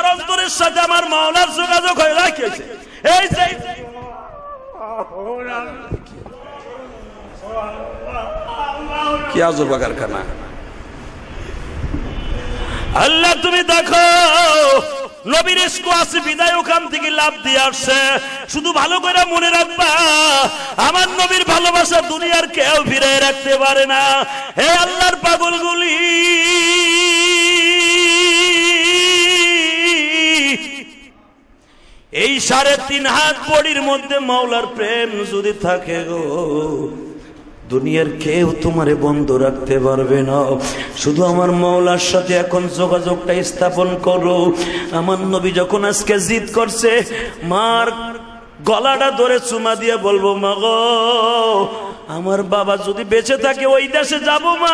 অন্তরের সাথে আমার মাওলার যোগাযোগ হয়ে রাখেছে। এই যে কি আজব কারখানা। আল্লাহ তুমি দেখো নবীর ইশক আছে বিদায় ওখান থেকে লাভ দিয়ে আসছে। শুধু ভালো করে মনে রাখবা, আমার নবীর ভালোবাসা দুনিয়ার কেউ ফিরে রাখতে পারে না। হে আল্লাহর পাগলগুলি, এই 3.5 হাত বডির মধ্যে মাওলার প্রেম যদি থাকে গো, দুনিয়ার কেউ তোমারে বন্ধ রাখতে পারবে না। শুধু আমার মাওলার সাথে এখন যোগাযোগটা স্থাপন করো। আমার নবী যখন আজকে জিদ করছে, মার গলাটা ধরে চুমা দিয়ে বলবো, মা গো আমার বাবা যদি বেঁচে থাকে ওই দেশে যাব মা,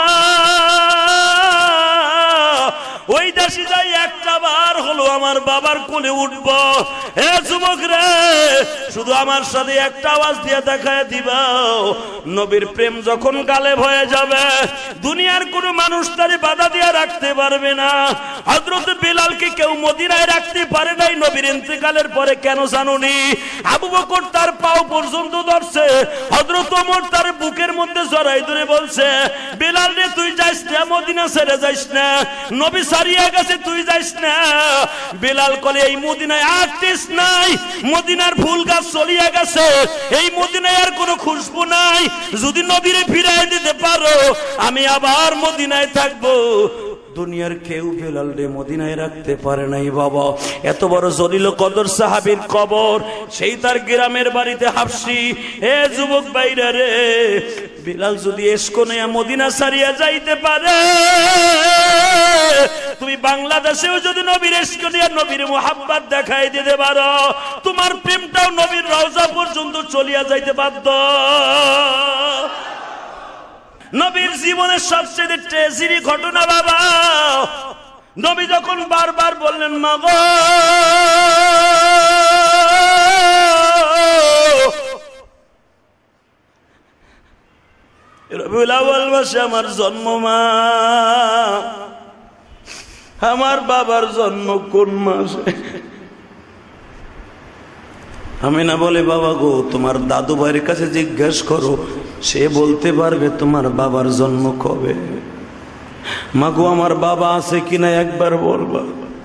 ওই দেশে যাই একটা বার হলো আমার বাবার কোলে উঠব। হে যুবক রে, শুধু আমার সাথে একটা আওয়াজ দিয়ে দেখায় দিবা, নবীর প্রেম যখন গালেব হয়ে যাবে দুনিয়ার কোনো মানুষ তারে বাধা দিয়ে রাখতে পারবে না। হযরত বিলালকে কেউ মদিনায় রাখতে পারে নাই নবীর ইন্তেকালের পরে। কেন জানুনি? আবু বকর তার পাও পর্যন্ত ধরছে, হযরত ওমর তার বুকের মধ্যে জড়াই ধরে বলছে, বিলাল রে তুই যাইস না, মদিনা ছেড়ে যাইস না, নবী সারিয়া গেছে তুই যাইস না। বিলাল কলে এই মদিনায় আটটিস নাই, মদিনার ফুল গাছ চলিয়া গেছে, এই মদিনায় আর কোনো খুশবু নাই। যদি নবীরে ফিরাই দিতে পারো আমি আবার মদিনায় থাকবো। দুনিয়ার কেউ বেলাল রে মদিনায় রাখতে পারে নাই বাবা। এত বড় জলিল কদর সাহাবীর কবর, সেই তার গ্রামের বাড়িতে হাফসি। হে যুবক ভাইরা রে, বেলাল যদি ইশক নিয়ে মদিনা ছাড়িয়া যাইতে পারে, তুমি বাংলাদেশেও যদি নবীর ইশক নিয়ে নবীর মুহাব্বত দেখাই দিতে পারো, তোমার প্রেমটাও নবীর রওজা পর্যন্ত চলিয়া যাইতে বাধ্য। নবীর জীবনের সবচেয়ে ট্রেজেডি ঘটনা বাবা, নবী যখন বারবার বললেন মা গো রবিউল আউয়াল মাসে আমার জন্ম, মা আমার বাবার জন্ম কোন মাসে? আমিনা বলে, বাবা গো তোমার দাদু ভাইয়ের কাছে জিজ্ঞেস করো, সে বলতে পারবে তোমার বাবার জন্ম কবে। মা গো আমার বাবা আছে কিনা একবার বলবা।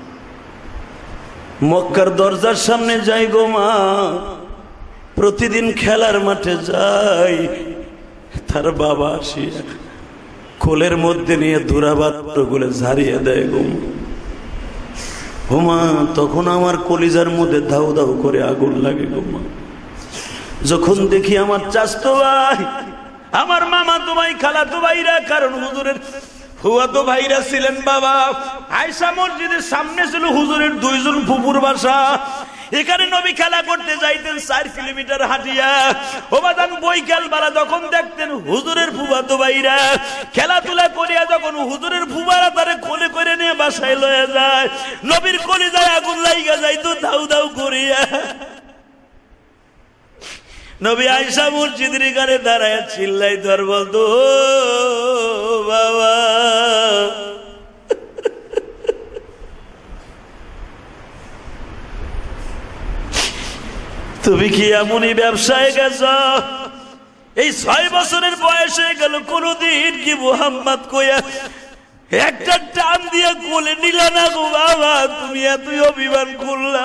মক্কার দরজার সামনে যাই গো মা, প্রতিদিন খেলার মাঠে যাই, তার বাবা আসিয়া কোলের মধ্যে নিয়ে ধুরাবাতগুলো ঝাড়িয়ে দেয় গো মা। তখন আমার কলিজার মধ্যে ধাউ ধাউ করে আগুন লাগে গো মা। যখন দেখি আমার চাচতো ভাই, আমার মামাতো ভাই, খালাতো ভাইরা, কারণ হুজুরের ফুয়াতো ভাইরা ছিলেন বাবা, আয়েশা মসজিদের সামনে ছিল হুজুরের 2 জন ফুপুর বাসা। এখানে নবী খেলা করতে যাইতেন 4 কিলোমিটার হাঁটিয়া। ওবাদান বৈকাল বেলা যখন দেখতেন হুজুরের ফুফাতো ভাইরা খেলাধুলা করিয়া, যখন হুজুরের ফুফারা তারে কোলে করে নিয়ে বাসায় লয়ে যায়, নবীর কলিজায় আগুন লাইগা যাইতো ধাউ ধাউ করিয়া। নবী আয়েশা মসজিদের এখানে দাঁড়ায় চিল্লাইতো আর বলতো, ও বাবা তুমি কি এমনই ব্যবসায় গেছ? এই 6 বছরের বয়স হয়ে গেল, কোনদিন কি মুহাম্মদ কইয়া একটা টান দিয়ে কোলে নিলা না গো বাবা? তুমি এতই অভিমান করলা।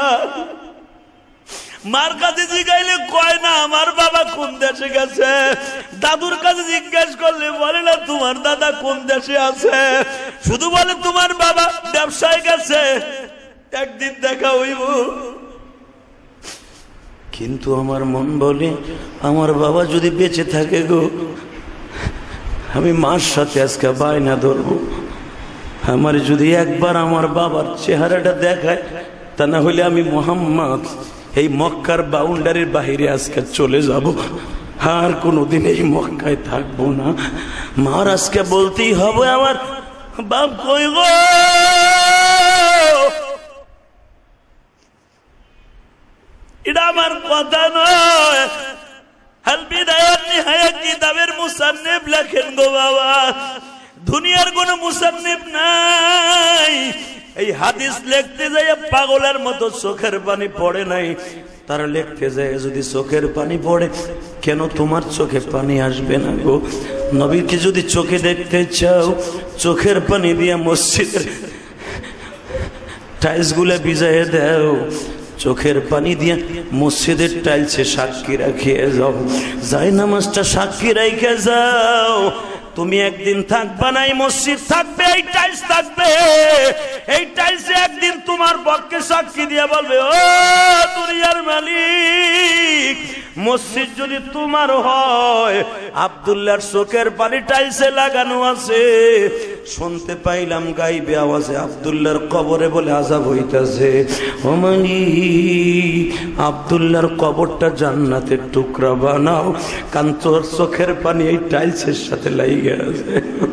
মার কাছে জিজ্ঞাইলে কয় না আমার বাবা কোন দেশে গেছে, দাদুর কাছে জিজ্ঞেস করলে বলে না তোমার দাদা কোন দেশে আছে, শুধু বলে তোমার বাবা ব্যবসায় গেছে, একদিন দেখা হইব। কিন্তু আমার মন বলে আমার বাবা যদি বেঁচে থাকে গো, আমি মার সাথে আজকে বায়না ধরবো, আমার যদি একবার আমার বাবার চেহারাটা দেখায়, তা না হলে আমি মুহাম্মদ এই মক্কার বাউন্ডারির বাহিরে আজকে চলে যাব, আর কোনোদিন এই মক্কায় থাকবো না। মার আজকে বলতেই হবে আমার বাপ কই গো। এটা আমার কথা নয়, আল বিদায়া নিহায়া কিতাবের মুসান্নিফ লেখেন গো বাবা, দুনিয়ার কোন মুসান্নিফ নাই এই হাদিস লিখতে যায় পাগলের মতো চোখের পানি পড়ে নাই। তারা লিখতে যায় যদি চোখের পানি পড়ে কেন তোমার চোখে পানি আসবে না গো? নবীকে যদি চোখে দেখতে চাও চোখের পানি দিয়ে মসজিদের টাইলস গুলা ভিজাইয়ে দাও, চোখের পানি দিয়ে মসজিদের টাইলসে সাক্ষী রাখিয়ে যাও, যাই নামাজটা সাক্ষী রেখে যাও। তুমি একদিন থাকবা না, এই মসজিদ থাকবে, এই টাইলস থাকবে, এই টাইলসে একদিন তোমার পক্ষে সাক্ষী দিয়ে বলবে ও দুনিয়ার মালিক, মসজিদ যদি তোমার হয়, আব্দুল্লাহর চোখের পানি টাইলসে লাগানো আছে, শুনতে পাইলাম গাইবে আওয়াজে আব্দুল্লাহর কবরে বলে আযাব হইতাছে। ও মালিক, আব্দুল্লাহর কবরটা জান্নাতের টুকরা বানাও, কারণ তোর চোখের পানি এই টাইলসের সাথে লাগে আছে।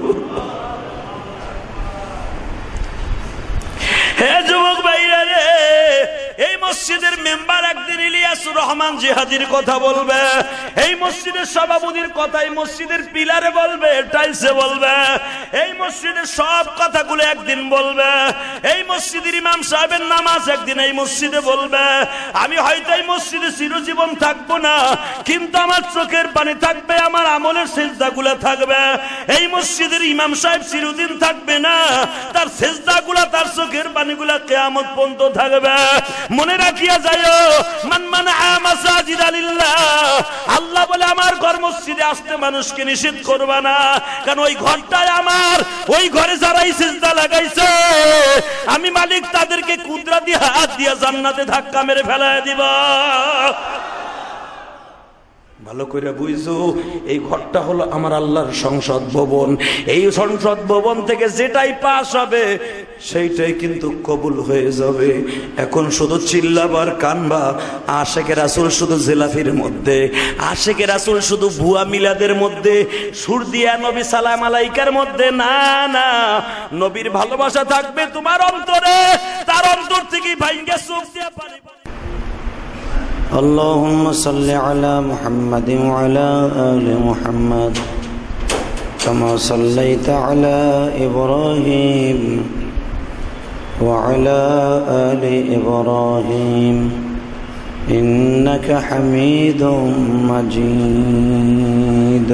হে যুবক ভাইরা রে, এই মসজিদের মেম্বার একদিন ইলিয়াসুর রহমান জিহাদির কথা বলবে, এই মসজিদের সভাপতির কথা এই মসজিদের পিলারে বলবে, টাইলসে বলবে, এই মসজিদের সব কথাগুলো একদিন বলবে, এই মসজিদের ইমাম সাহেবের নামাজ একদিন এই মসজিদে বলবে। আমি হয়তো এই মসজিদে চিরজীবন থাকবো না, কিন্তু আমার চোখের পানি থাকবে, আমার আমলের সেজদাগুলো থাকবে। এই মসজিদের ইমাম সাহেব চিরদিন থাকবে না, তার সেজদাগুলো তার চোখের পানিগুলো কিয়ামত পর্যন্ত থাকবে। মনে রাখিয়া যাও, মান মানা মাসাজিদ লিল্লাহ, আল্লাহ বলে আমার ঘর মসজিদে আসতে মানুষকে নিষেধ করবা না, কারণ ওই ঘরটাই আমার, ওই ঘরে যারাই সিজদা লাগাইছে আমি মালিক তাদেরকে কুদরা দিয়ে হাত দিয়ে জান্নাতে ধাক্কা মেরে ফেলায় দিবা। ভালো করে বুঝো, এই ঘরটা হলো আমার আল্লাহর সংসদ ভবন, এই সংসদ ভবন থেকে যেটাই পাস হবে সেইটাই কিন্তু কবুল হয়ে যাবে। এখন শুধু চিল্লাবার কানবা, আশেকে রাসূল শুধু জিলাফির মধ্যে, আশেকে রাসূল শুধু ভুয়া মিলাদের মধ্যে, সুর দিয়া নবী সালাম আলাইকার মধ্যে না, না, নবীর ভালোবাসা থাকবে তোমার অন্তরে, তার অন্তর থেকে ভাইঙ্গা চোখ দিয়া পানি। اللهم صل على محمد وعلى آل محمد كما صليت على إبراهيم وعلى آل إبراهيم إنك حميد مجيد.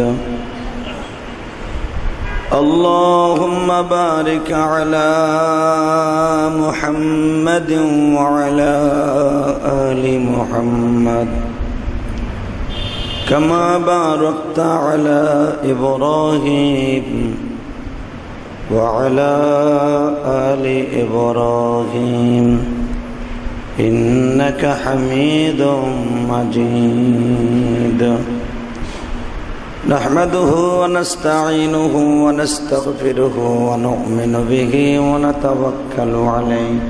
اللهم بارك على محمد وعلى آل محمد كما باركت على إبراهيم وعلى آل إبراهيم إنك حميد مجيد. نحمده ونستعينه ونستغفره ونؤمن به ونتوكل عليه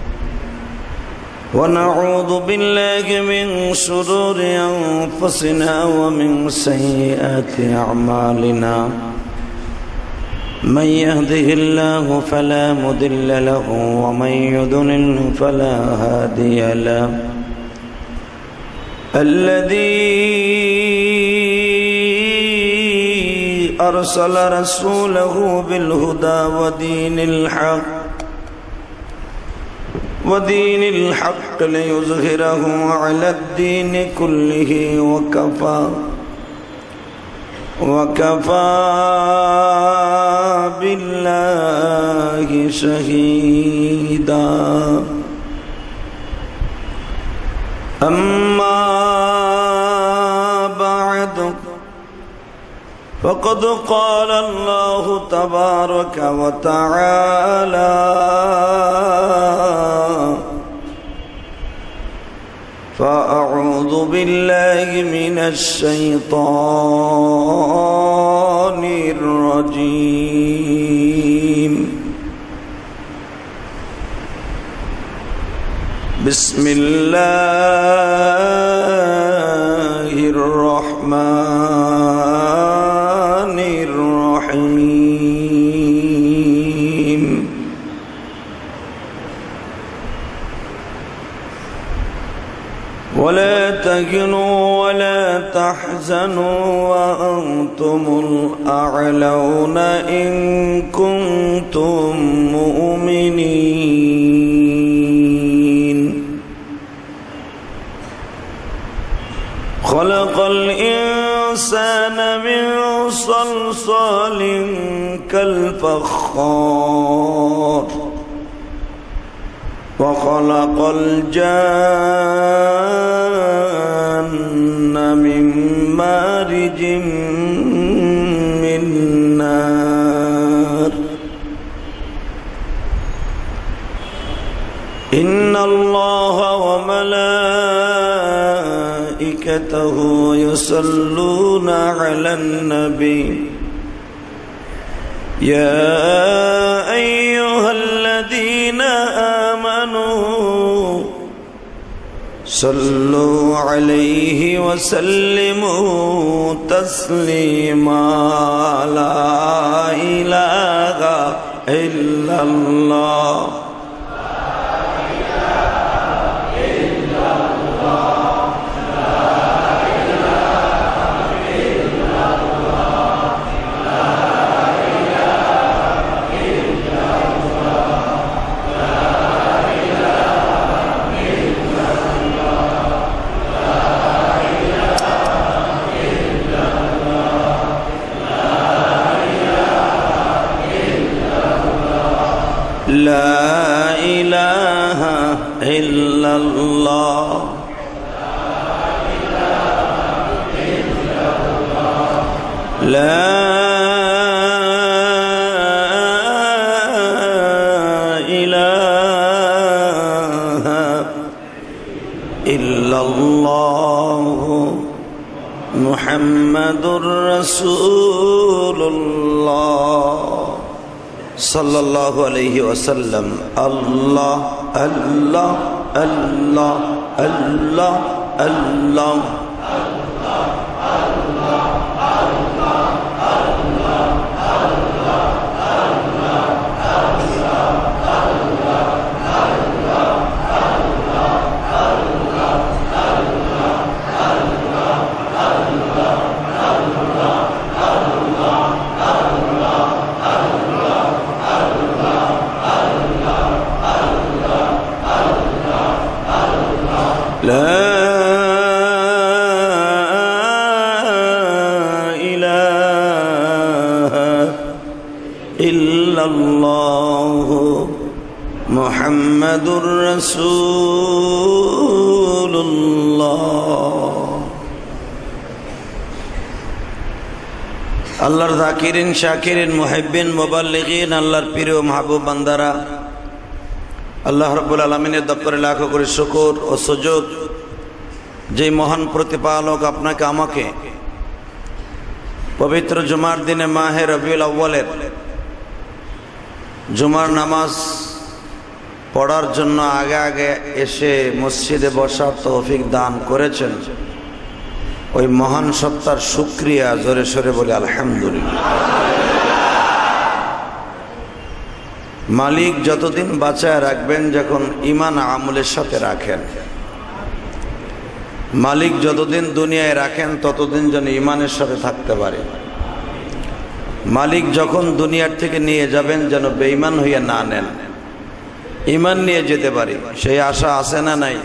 ونعوذ بالله من شرور أنفسنا ومن سيئات أعمالنا. من يهده الله فلا مضل له ومن يضلل فلا هادي له. الذي أرسل رسوله بالهدى ودين الحق ليظهره على الدين كله وكفى بالله شهيدا. أما بعد فقد قال الله تبارك وتعالى فأعوذ بالله من الشيطان الرجيم. بسم الله الرحمن الرحيم. ولا تهنوا ولا تحزنوا وأنتم الأعلون إن كنتم مؤمنين. خلق الإنسان من صلصال كالفخار وخلق الجان من مارج من نار إن الله وملائكته يصلون على النبي يا أيها الذين آمنوا صلوا عليه وسلموا تسليما لا إله إلا الله لا إله إلا الله لا إله إلا الله محمد رسول الله सल्लल्लाहु अलैहि वसल्लम अल्लाह अल्लाह अल्लाह अल्लाह अल्लाह لا إله إلا الله محمد رسول الله আল্লাহর যাকিরিন শাকিরিন মুহিব্বিন মুবাল্লিগিন আল্লাহর প্রিয় মাহবুব বান্দারা আল্লাহ রাব্বুল আলামিনের দপ্তরে লাখো করে শুকর ও সুজুদ যে মহান প্রতিপালক আপনাকে আমাকে পবিত্র জুমার দিনে মাহে রবিউল আউয়ালের জুমার নামাজ পড়ার জন্য আগে আগে এসে মসজিদে বসার তৌফিক দান করেছেন ওই মহান সত্তার শুকরিয়া জোরে সোরে বলি আলহামদুলিল্লাহ। মালিক যতদিন বাঁচায় রাখবেন যখন ঈমান আমলের সাথে রাখেন, মালিক যতদিন দুনিয়ায় রাখেন ততদিন যেন ঈমানের সাথে থাকতে পারে। মালিক যখন দুনিয়ার থেকে নিয়ে যাবেন যেন বেঈমান হইয়া না নেন, ঈমান নিয়ে যেতে পারি, সেই আশা আছে না নাই?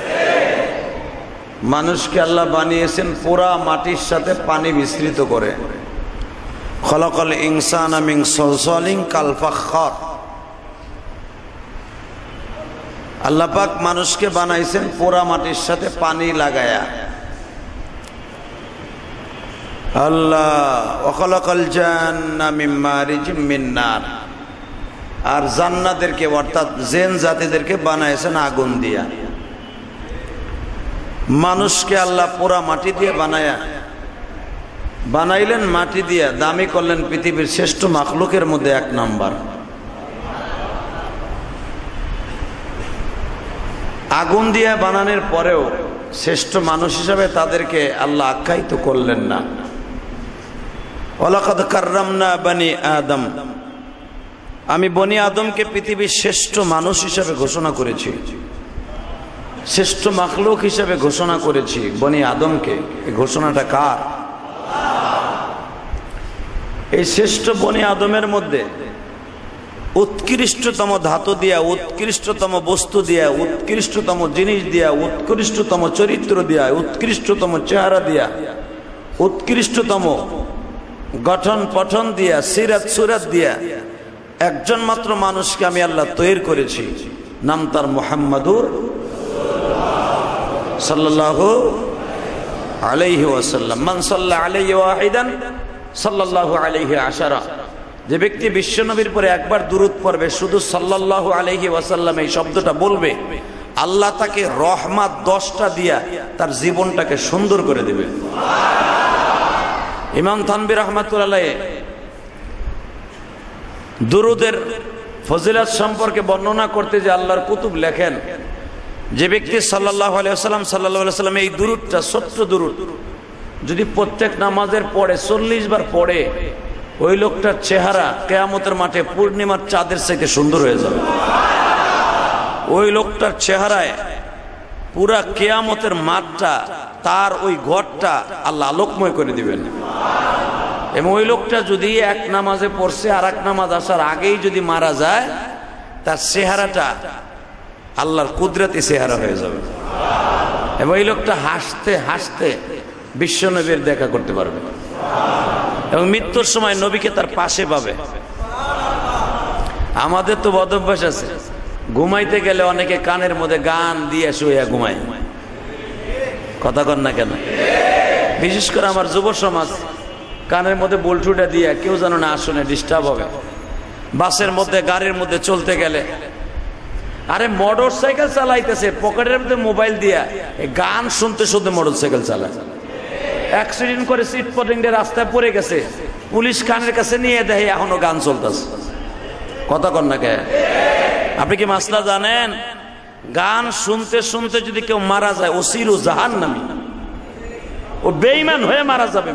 মানুষকে আল্লাহ বানিয়েছেন পুরা মাটির সাথে পানি মিশ্রিত করে। খলাকাল ইনসানা মিন সালসালিন কাল ফাখখার। আল্লাহ পাক মানুষকে বানাইছেন পোড়া মাটির সাথে পানি লাগায়া। আল্লাহ ওয়াখালাকাল জান্না মিন মারিজিম মিন নার। আর জান্নাতদেরকে অর্থাৎ জিন জাতিদেরকে বানাইছেন আগুন দিয়া। মানুষকে আল্লাহ পোড়া মাটি দিয়ে বানাইলেন, মাটি দিয়া দামি করলেন পৃথিবীর শ্রেষ্ঠ মাখলুকের মধ্যে এক নাম্বার। আগুন দিয়ে বানানোর পরেও শ্রেষ্ঠ মানুষ হিসাবে তাদেরকে আল্লাহ আখ্যায়িত করলেন না। ওয়ালাকাদ কাররামনা বনি আদম। আমি বনি আদমকে পৃথিবীর শ্রেষ্ঠ মানুষ হিসাবে ঘোষণা করেছি, শ্রেষ্ঠ মাখলুক হিসাবে ঘোষণা করেছি বনি আদমকে। এই ঘোষণাটা কার? এই শ্রেষ্ঠ বনি আদমের মধ্যে উৎকৃষ্টতম ধাতু দিয়া, উৎকৃষ্টতম বস্তু দিয়া, উৎকৃষ্টতম জিনিস দিয়া, উৎকৃষ্টতম চরিত্র দিয়া, উৎকৃষ্টতম চেহারা দিয়া, উৎকৃষ্টতম গঠন পঠন দিয়া, সিরাত সুরাত দিয়া একজন মাত্র মানুষকে আমি আল্লাহ তৈরি করেছি, নাম তার মুহাম্মাদুর সাল্লাল্লাহু আলাইহি ওয়াসাল্লাম। মান সাল্লা আলাইহি ওয়াহিদান সাল্লাল্লাহু আলাইহি আশারা। যে ব্যক্তি বিশ্বনবীর পরে একবার দুরূদ পড়বে, শুধু সাল্লাল্লাহু আলাইহি ওয়াসাল্লাম এই শব্দটা বলবে, আল্লাহ তাকে রহমত 10টা দিয়া তার জীবনটাকে সুন্দর করে দেবে। ইমাম থানভী রাহমাতুল্লাহ দুরূদের ফজিলত সম্পর্কে বর্ণনা করতে যে আল্লাহর কুতুব লেখেন, যে ব্যক্তি সাল্লাল্লাহু আলাইহি ওয়াসাল্লাম সাল্লাল্লাহু আলাইহি ওয়াসাল্লাম এই দুরূদটা, ছোট্ট দুরূদ যদি প্রত্যেক নামাজের পরে 40 বার পড়ে, ওই লোকটার চেহারা কিয়ামতের মাঠে পূর্ণিমার চাঁদের চাইতে সুন্দর হয়ে যাবে। ওই লোকটার চেহারায় পুরা কিয়ামতের মাঠটা, তার ওই ঘরটা আল্লাহ আলোকময় করে দিবেন। এবং ওই লোকটা যদি এক নামাজে পড়ছে আর এক নামাজ আসার আগেই যদি মারা যায়, তার চেহারাটা আল্লাহর কুদরতি চেহারা হয়ে যাবে। এবং এই লোকটা হাসতে হাসতে বিশ্বনবীর দেখা করতে পারবে এবং মৃত্যুর সময় নবীকে তার পাশে পাবে। আমাদের তো বদভ্যাস আছে, ঘুমাইতে গেলে অনেকে কানের মধ্যে গান দিয়ে শুয়ে ঘুমায়। কথা কন না কেন? বিশেষ করে আমার যুব সমাজ কানের মধ্যে বল্টুটা দিয়ে, কেউ যেন না শুনে, ডিস্টার্ব হবে। বাসের মধ্যে, গাড়ির মধ্যে চলতে গেলে, আরে মোটর সাইকেল চালাইতেছে, পকেটের মধ্যে মোবাইল দিয়া গান শুনতে শুনতে মোটর সাইকেল চালায়। অ্যাক্সিডেন্ট করে সিট পটিংটা রাস্তায় পড়ে গেছে, পুলিশ কানের কাছে নিয়ে দেয়, এখনো গান চলতেছে। কথা কন না কে? আপনি কি মাসলা জানেন? গান শুনতে শুনতে যদি কেউ মারা যায়, ওসিরু জাহান্নামী, ও বেঈমান হয়ে মারা যাবে।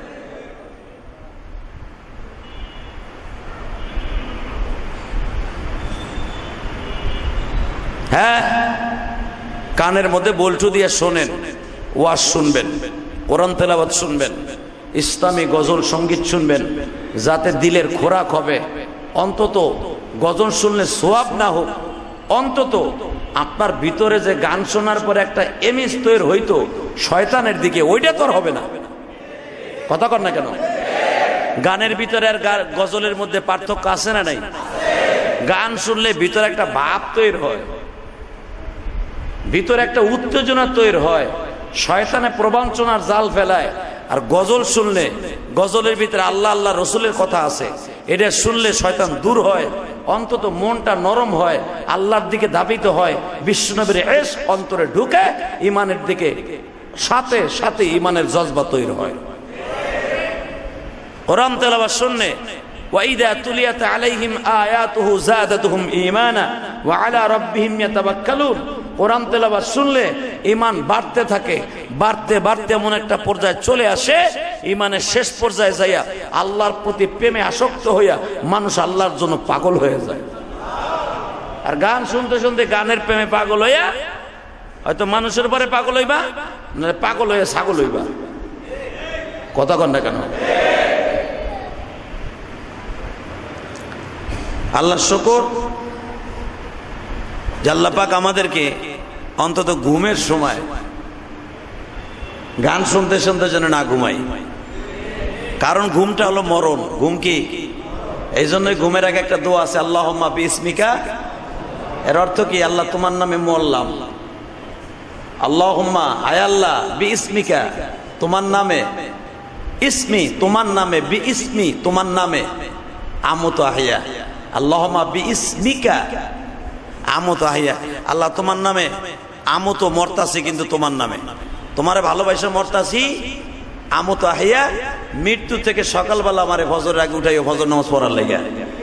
হ্যাঁ, কানের মধ্যে বল্টু দিয়ে শোনেন, ওয়াজ শুনবেন, কোরআন তেলাওয়াত শুনবেন, ইসলামী গজল সঙ্গীত শুনবেন, যাতে দিলের খোরাক হবে। অন্তত গজল শুনলে সোয়াব না হোক, অন্তত আপনার ভিতরে যে গান শোনার পরে একটা এমিজ তৈরি হইতো শয়তানের দিকে, ওইটা তো হবে না। কথা কর না কেন? গানের ভিতরে আর গজলের মধ্যে পার্থক্য আছে না নাই? গান শুনলে ভিতরে একটা ভাব তৈরি হয়, ভিতরে একটা উত্তেজনা তৈরি হয়, শয়তানে প্রবঞ্চনার জাল ফেলায়। আর গজল শুনলে, গজলের ভিতরে আল্লাহ আল্লাহ রসুলের কথা আছে, এটা শুনলে শয়তান দূর হয়, অন্তত মনটা নরম হয়, আল্লাহর দিকে ধাবিত হয়, বিশ্বনবীর ইশক অন্তরে ঢুকে ইমানের দিকে সাথে সাথে ইমানের জজবা তৈরি হয়। কোরআন তেলাওয়াত শুনলে, ওয়াইদা তুলিয়াত আলাইহিম আয়াতুহু যাদাতুহুম ঈমানা ওয়া আলা রাব্বিহিম ইয়াতাওয়াক্কালুন। কোরআন তেলাওয়াত শুনলে ঈমান বাড়তে থাকে, বাড়তে বাড়তে এমন একটা পর্যায়ে চলে আসে, ঈমানের শেষ পর্যায়ে যাইয়া আল্লাহর প্রতি প্রেমে আসক্ত হইয়া মানুষ আল্লাহর জন্য পাগল হয়ে যায়। আর গান শুনতে শুনতে গানের প্রেমে পাগল হইয়া হয়তো মানুষের পরে পাগল হইবা, না পাগল হইয়া ছাগল হইবা। কথা কন না কেন? আল্লাহ শুকর যে আল্লাহ পাক আমাদেরকে অন্তত ঘুমের সময় গান শুনতে শুনতে যেন না ঘুমাই। কারণ ঘুমটা হলো মরণ। ঘুম কি? এই জন্যই ঘুমের আগে একটা দোয়া আছে, আল্লাহুম্মা বিইসমিকা। এর অর্থ কি? আল্লাহ তোমার নামে মরলাম। আল্লাহুম্মা, আয় আল্লাহ, বিইসমিকা, তোমার নামে, ইসমি তোমার নামে, বিইসমি তোমার নামে, আমুতু আহিয়া। আল্লাহুম্মা বিইসমিকা আমুতু আহিয়া। আল্লাহ তোমার নামে আমুতু মরতাছি, কিন্তু তোমার নামে, তোমারে ভালোবাসা মরতাছি। আমুতু আহিয়া, মৃত্যু থেকে সকালবেলা আমারে ফজরের আগে উঠাইও ফজর নামাজ পড়ার লাগা।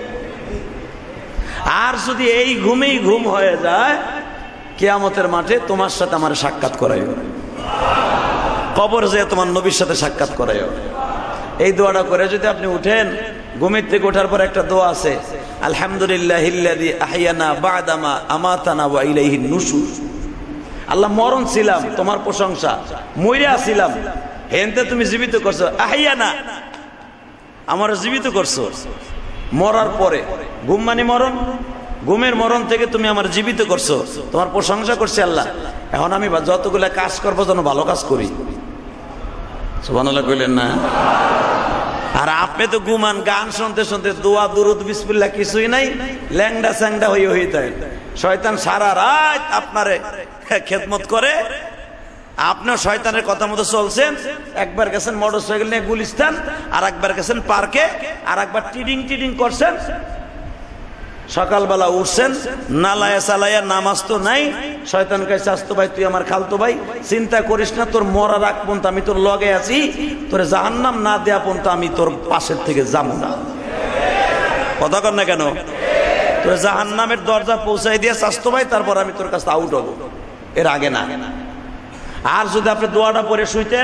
আর যদি এই ঘুমেই ঘুম হয়ে যায়, কিয়ামতের মাঠে তোমার সাথে আমার সাক্ষাৎ করাইও, কবর যেয়ে তোমার নবীর সাথে সাক্ষাৎ করাইও। এই দোয়াটা করে যদি আপনি উঠেন, ঘুমের থেকে ওঠার পর একটা দোয়া আছে, আলহামদুলিল্লাহিল্লাযী আহইয়ানা বা'দামা আমাতানা ওয়া ইলাইহিন নুশুর। আল্লাহ, মরণ ছিলাম, তোমার প্রশংসা, মইরা ছিলাম, হেনতে তুমি জীবিত করছো। আহইয়ানা, আমার জীবিত করছো। মরার পরে, ঘুম মানে মরণ, ঘুমের মরণ থেকে তুমি আমার জীবিত করছো, তোমার প্রশংসা করছি আল্লাহ। এখন আমি যতগুলো কাজ করবো যেন ভালো কাজ করি। সুবহানাল্লাহ কইলেন না? আর আপনি তো ঘুমান গান শুনতে শুনতে, দোয়া দুরুদ বিসমিল্লাহ কিছুই নাই, ল্যাংডা স্যাংডা হয়ে যায়। শয়তান সারা রাত আপনারে খেদমত করে, আপনিও শয়তানের কথা মতো চলছেন। একবার গেছেন মোটরসাইকেল নিয়ে গুলিস্তান, আর একবার গেছেন পার্কে, আর একবার টিডিং টিডিং করছেন। সকালবেলা উঠছেন, নালায়া চালাইয়া, নামাজ তো নাই। শয়তান কইছে, আস্তো ভাই তুই আমার খালতো ভাই, চিন্তা করিস না, তোর মরার আগ পর্যন্ত আমি তোর লগে আছি, তোর জাহান্নাম না দেয়া পর্যন্ত আমি তোর পাশের থেকে যাবো না। কথা কর না কেন? তোর জাহান্নামের দরজা পৌঁছাই দিয়ে আস্তো ভাই, তারপর আমি তোর কাছে আউট হবো, এর আগে না। আর যদি আপনি দোয়াটা পরে শুইতেন,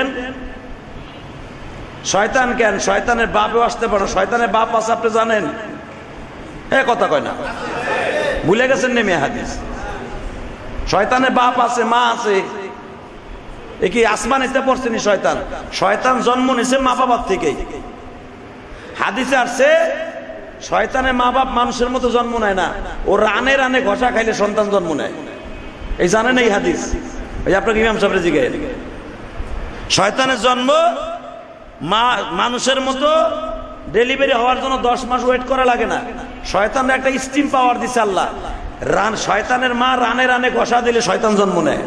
শয়তান কেন, শয়তানের বাপও আসতে পারে। শয়তানের বাপ আছে আপনি জানেন? কথা কয় না, ভুলে গেছেন নেমে হাদিস। শয়তানের বাপ আছে, মা আছে। এ কি আসমান এসে পড়ছেনি শয়তান? শয়তান জন্ম নিছে মা বাবার থেকেই। হাদিসে আসছে শয়তানের মা বাপ মানুষের মতো জন্ম নেয় না, ও রানে রানে ঘষা খাইলে সন্তান জন্ম নেয়। এই জানেন এই হাদিস? এই আপনাকে ইমাম সাহেব জিজ্ঞেস, শয়তানের জন্ম মানুষের মতো ডেলিভারি হওয়ার জন্য 10 মাস ওয়েট করা লাগে না। শয়তানের একটা স্টিম পাওয়ার দিছে আল্লাহ। শয়তানের মা রানে রানে ঘষা দিলে শয়তান জন্ম নেয়।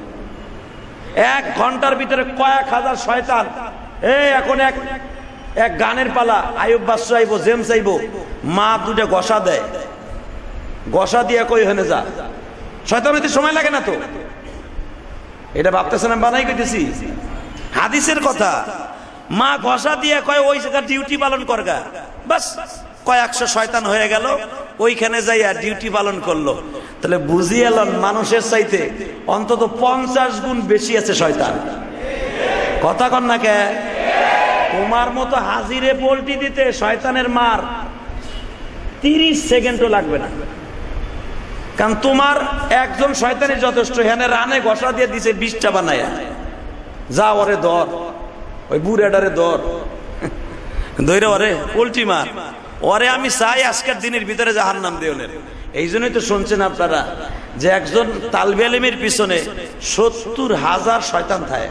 1 ঘন্টার ভিতরে কয়েক হাজার শয়তান। এখন এক গানের পালা, আইয়ুব বাদশা আইবো, জেমস আইবো, মা দুটো ঘষা দেয়, ঘষা দিয়ে কই হনে যা। শয়তান হইতে সময় লাগে না তো। এটা ভাবতেছেন আমি বানাই কইতেছি? হাদিসের কথা। মা ঘষা দিয়ে কয় ওই জায়গা ডিউটি পালন করগা, বাস কয়েকশো শয়তান হয়ে গেল, ওইখানে যাইয়া ডিউটি পালন করলো। তাহলে বুঝিয়ে এলেন মানুষের চাইতে অন্তত 50 গুণ বেশি আছে শয়তান। কথা কন না কে? তোমার মতো হাজিরে পোল্টি দিতে শয়তানের মার 30 সেকেন্ডও লাগবে না। কারণ তোমার একজন শয়তানই যথেষ্ট। হেনে রানে ঘষা দিয়ে দিছে 20টা বানায়া, যা ওরে ধর, ওই বুড়াটারে ধর, ধরে ওরে পোল্ট্রি মার, ওরে আমি চাই আজকের দিনের ভিতরে জাহান্নাম দেওয়ালের। এই জন্যই তো শুনছেন আপনারা যে একজন তালবে ইলমের পিছনে 70,000 শয়তান থাকে।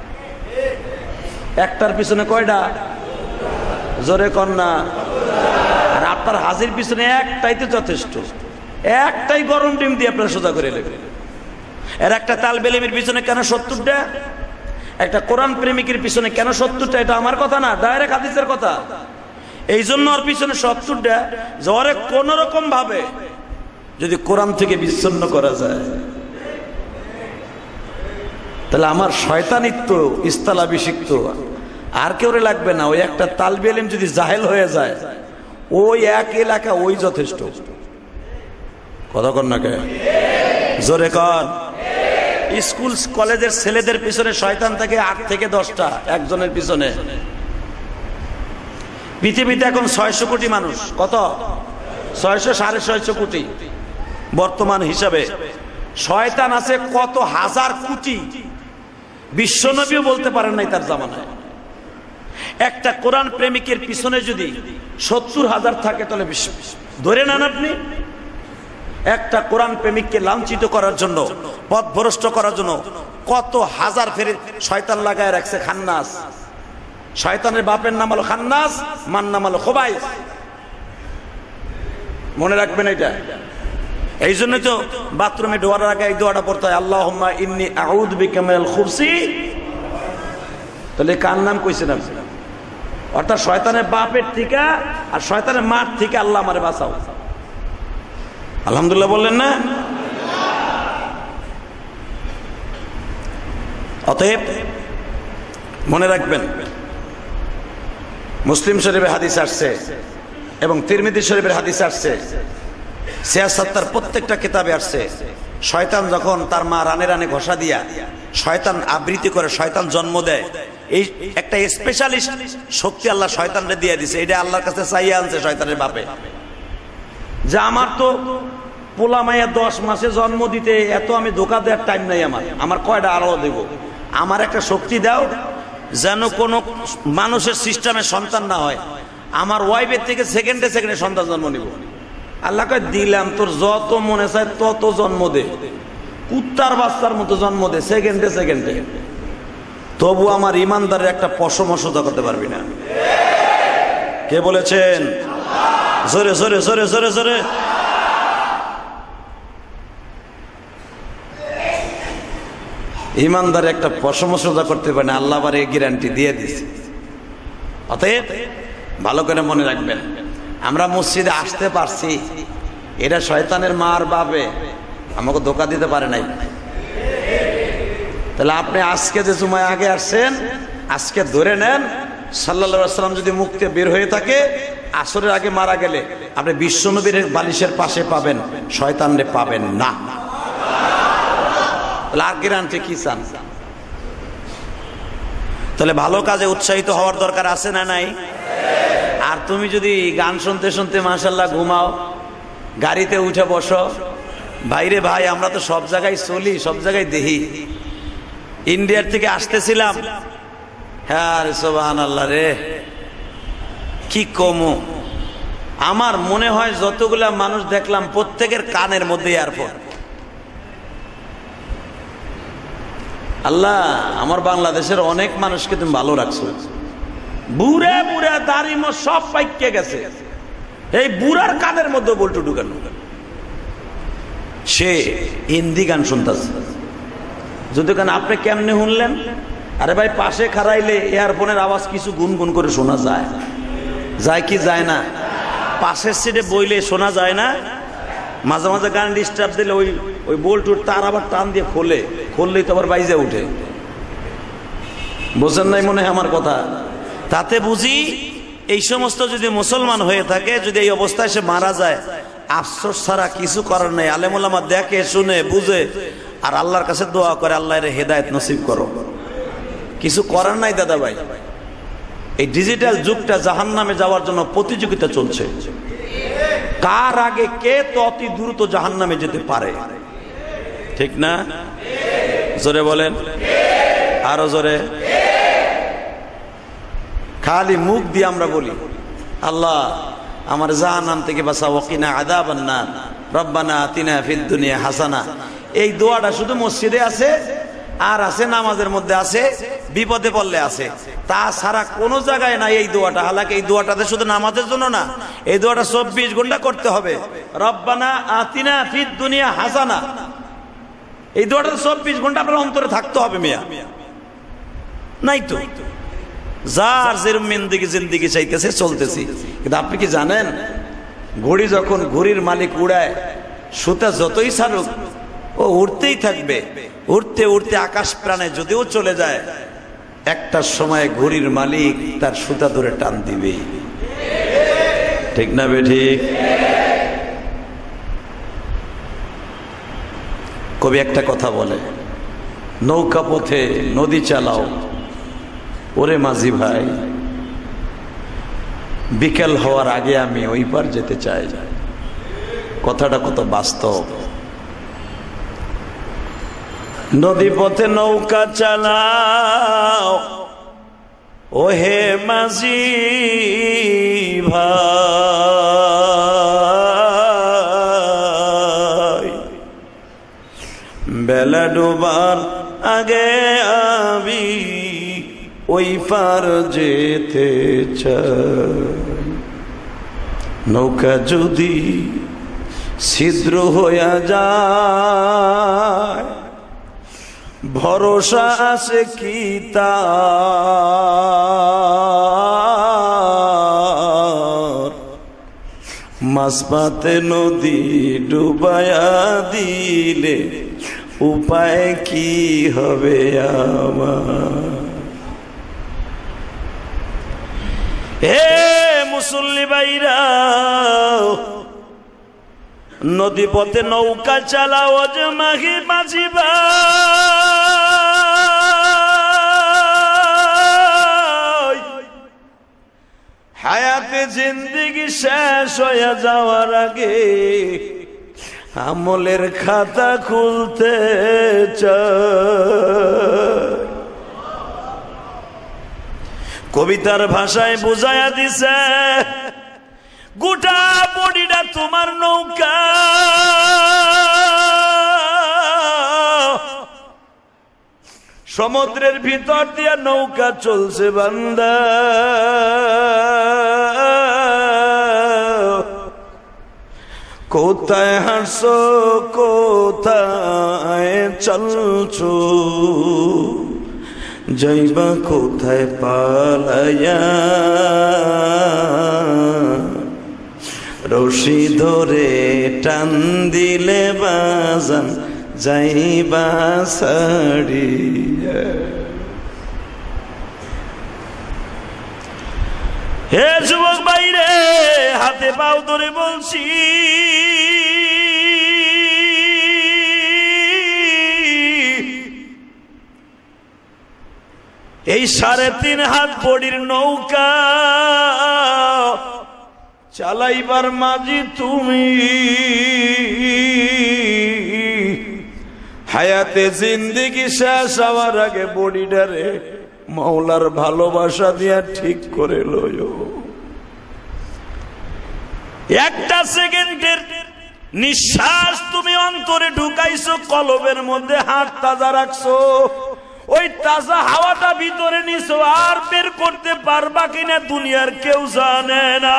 একটার পিছনে কয়টা? জোরে কর না। আর আপনার হাজির পিছনে একটাই তো যথেষ্ট। একটাই গরম ডিম দিয়ে আপনার সোজা করে নেবেন। এর একটা তালবে ইলমের পিছনে কেন 70টা? একটা কোরআন প্রেমিকের পিছনে কেন 70টা? এটা আমার কথা না, ডাইরেক্ট হাদিসের কথা। এই জন্য ওর পিছনে 70টা, যে ওরে কোন রকম ভাবে যদি কোরআন থেকে বিচ্ছিন্ন করা যায়, তাহলে আমার শয়তানিত্ব ইস্তালাভিষিক্ত আর কেউ লাগবে না। ওই একটা তালবে ইলম যদি জাহেল হয়ে যায়, ওই এক এলাকা ওই যথেষ্ট। কথা কর না কে? জোরে কর। স্কুল কলেজের ছেলেদের পিছনে শয়তান থাকে 8 থেকে 10টা একজনের পিছনে। পৃথিবীতে এখন 600 কোটি মানুষ। কত? 600, 650 কোটি বর্তমান হিসাবে। শয়তান আছে কত হাজার কোটি, বিশ্বনবীও বলতে পারেন নাই তার জামানায়। একটা কোরআন প্রেমিকের পিছনে যদি 70,000 থাকে, তাহলে ধরে নেন আপনি একটা কোরআন প্রেমিককে লাঞ্ছিত করার জন্য, পথভ্রষ্ট করার জন্য কত হাজার ফেরে শয়তান লাগায় রাখছে। খান্নাস, শয়তানের বাপের নাম হলো খান্নাস, মার নাম হলো খোবাইস। মনে রাখবেন এটা। এই জন্য তো বাথরুমে ঢোয়ার আগে এই দোয়াটা পড়তে হয়, আল্লাহুম্মা ইন্নী আউযু বিকা মিনাল খুবসি। তাহলে কার নাম কইছেন আপনি? অর্থাৎ শয়তানের বাপের থেকে আর শয়তানের মার থেকে আল্লাহ আমারে বাঁচাও। আলহামদুলিল্লাহ বললেন না? অতএব মনে রাখবেন, মুসলিম শরীফের হাদিস আসছে এবং তিরমিজি শরীফের হাদিস আসছে, সিয়াসাত্তার প্রত্যেকটা কিতাবে আসছে, শয়তান যখন তার মা রানে রানে ঘষা দিয়া শয়তান আবৃত্তি করে, শয়তান জন্ম দেয়। এই একটা স্পেশালিস্ট শক্তি আল্লাহ শয়তানরে দিয়ে দিছে। এটা আল্লাহর কাছে চাইয়া আনছে শয়তানের বাপে, যে আমার তো পোলা মাইয়া 10 মাসে জন্ম দিতে এত আমি ধোকা দেওয়ার টাইম নাই, আমার কয়টা আরো দেব, আমার একটা শক্তি দাও যেন কোনো মানুষের সিস্টেমে সন্তান না হয়। আমার ওয়াইফের থেকে সেকেন্ডে সেকেন্ডে সন্তান জন্ম নিব। আল্লাহ কয় দিলাম, তোর যত মনে চায় তত জন্ম দে, কুত্তার বাচ্চার মতো জন্ম দে সেকেন্ডে সেকেন্ডে, তবু আমার ইমানদারের একটা পশমও সোজা করতে পারবি না। কে বলেছেন? জোরে জোরে জোরে জোরে জোরে। ইমানদার একটা পশমও সোজা করতে পারে না, আল্লাহ আবার এই গ্যারান্টি দিয়ে দিছে। অতএব ভালো করে মনে রাখবেন, আমরা মসজিদে আসতে পারছি, এটা শয়তানের মার বাবে আমাকে ধোঁকা দিতে পারে নাই। তাহলে আপনি আজকে যে জুমায় আগে আসছেন, আজকে ধরে নেন সাল্লাল্লাহু আলাইহি ওয়াসাল্লাম যদি মুক্তি বের হয়ে থাকে, আসরের আগে মারা গেলে আপনি বিশ্বনবীর বালিশের পাশে পাবেন, শয়তানরে পাবেন না। তাহলে আর গ্যারান্টি কি চান? তাহলে ভালো কাজে উৎসাহিত হওয়ার দরকার আছে না নাই? আর তুমি যদি গান শুনতে শুনতে মাশাআল্লাহ ঘুমাও, গাড়িতে উঠে বসো, ভাইরে ভাই আমরা তো সব জায়গায় চলি, সব জায়গায় দেখি। ইন্ডিয়ার থেকে আসতেছিলাম, হ্যাঁ সুবহানাল্লাহ রে, কি কমু, আমার মনে হয় যতগুলা মানুষ দেখলাম প্রত্যেকের কানের মধ্যে এয়ারফোন। আল্লাহ আমার বাংলাদেশের অনেক মানুষকে তুমি ভালো রাখছো, বুড়া বুড়া দাড়ি মো সব পাইকে গেছে, এই বুড়ার কানের মধ্যে বল্টু ঢুকানো, সে হিন্দি গান শুনতেছে। যদি কেন আপনি কেমনে শুনলেন? আরে ভাই পাশে খারাইলে এয়ারফোনের আওয়াজ কিছু গুনগুন করে শোনা যায়, যায় কি যায় না? পাশের সিটে বইলে শোনা যায় না? মাঝে মাঝে গান ডিস্টার্ব দিলে ওই বল্টুর তার আবার টান দিয়ে খুললেই তো আবার বাইজে উঠে। বোঝেন নাই মনে হয় আমার কথা? তাতে বুঝি এই সমস্ত যদি মুসলমান হয়ে থাকে, যদি এই অবস্থায় সে মারা যায়, আফসোস ছাড়া কিছু করার নেই। আলেম ওলামা দেখে শুনে বুঝে আর আল্লাহর কাছে দোয়া করে, আল্লাহ এর হেদায়েত নসিব করো। কিছু করার নাই দাদা ভাই। এই ডিজিটাল যুগটা জাহান্নামে যাওয়ার জন্য প্রতিযোগিতা চলছে, কার আগে কে তো অতি দ্রুত জাহান্নামে যেতে পারে, ঠিক না? জোরে বলেন, আরো জোরে। খালি মুখ দিয়ে আমরা বলি আল্লাহ আমার জাহান্নাম থেকে বাঁচাও, ওয়াকিনা আযাবান নার, রব্বানা আতিনা ফিদ দুনিয়া হাসানা। এই দোয়াটা শুধু মসজিদে আছে, আর আছে নামাজের মধ্যে আছে, বিপদে পড়লে আছে, তাছাড়া কোনো জায়গায় নাই এই দোয়াটা। হালাকি এই দোয়াটাতে শুধু নামাজের জন্য না, এই দোয়াটা 24 ঘন্টা করতে হবে। রব্বানা আতিনা ফিদ দুনিয়া হাসানা, এই দোয়াটা 24 ঘন্টা আপনার অন্তরে থাকতে হবে। মিয়া নাই তো, যার যেরকম জিন্দিগি চাইতেছে চলতেছি। কিন্তু আপনি কি জানেন, ঘড়ি যখন ঘড়ির মালিক উড়ায়, সুতা যতই ছাড়ুক ও উড়তেই থাকবে। উড়তে উড়তে আকাশ প্রাণে যদিও চলে যায়, একটা সময় ঘড়ির মালিক তার সুতা ধরে টান দিবেই, ঠিক না বে ঠিক? কবি একটা কথা বলে, নৌকা পথে নদী চালাও ওরে মাঝি ভাই, বিকেল হওয়ার আগে আমি ওই পার যেতে চাই। কথাটা কত বাস্তব। নদী পথে নৌকা চালাও ও হে মাঝি ভাই, বেলা ডোবার আগে আমি ওই পার যেতে চাই। নৌকা যদি ছিদ্র হইয়া যায়, ভরসা আছে কি তার, মাঝপথে নদী ডুবায়া দিলে উপায় কি হবে আমার। হে মুসল্লি ভাইরা, নদী পথে নৌকা চালাও যে মাহি মাঝি ভাই, হায়াতে জিন্দিগি শেষ হয়ে যাওয়ার আগে আমলের খাতা খুলতে চাই। কবিতার ভাষায় বুঝাইয়া দিছে, গোটা বডিটা তোমার নৌকা, সমুদ্রের ভিতর দিয়ে নৌকা চলছে বান্দা, কোথায় হাসো কোথায় চলছো, যাইবা কোথায় পালাইয়া, রশি ধরে টান দিলে বাজান যাইবা ছাড়িয়া। হে যুবক ভাইরে, হাতে পাও ধরে বলছি, এই 3.5 হাত বডির নৌকা চালাইবার মাঝি তুমি, হায়াতে জিন্দেগি শেষ হওয়ার আগে বডিটারে মাওলার ভালোবাসা দিয়া ঠিক করে লইও। একটা সেকেন্ডের নিঃশ্বাস তুমি অন্তরে ঢুকাইছো, কলবের মধ্যে হাত তাজা রাখছো, ওই তাজা হাওয়াটা ভিতরে নিছো, আর বের করতে পারবা কিনা দুনিয়ার কেউ জানে না।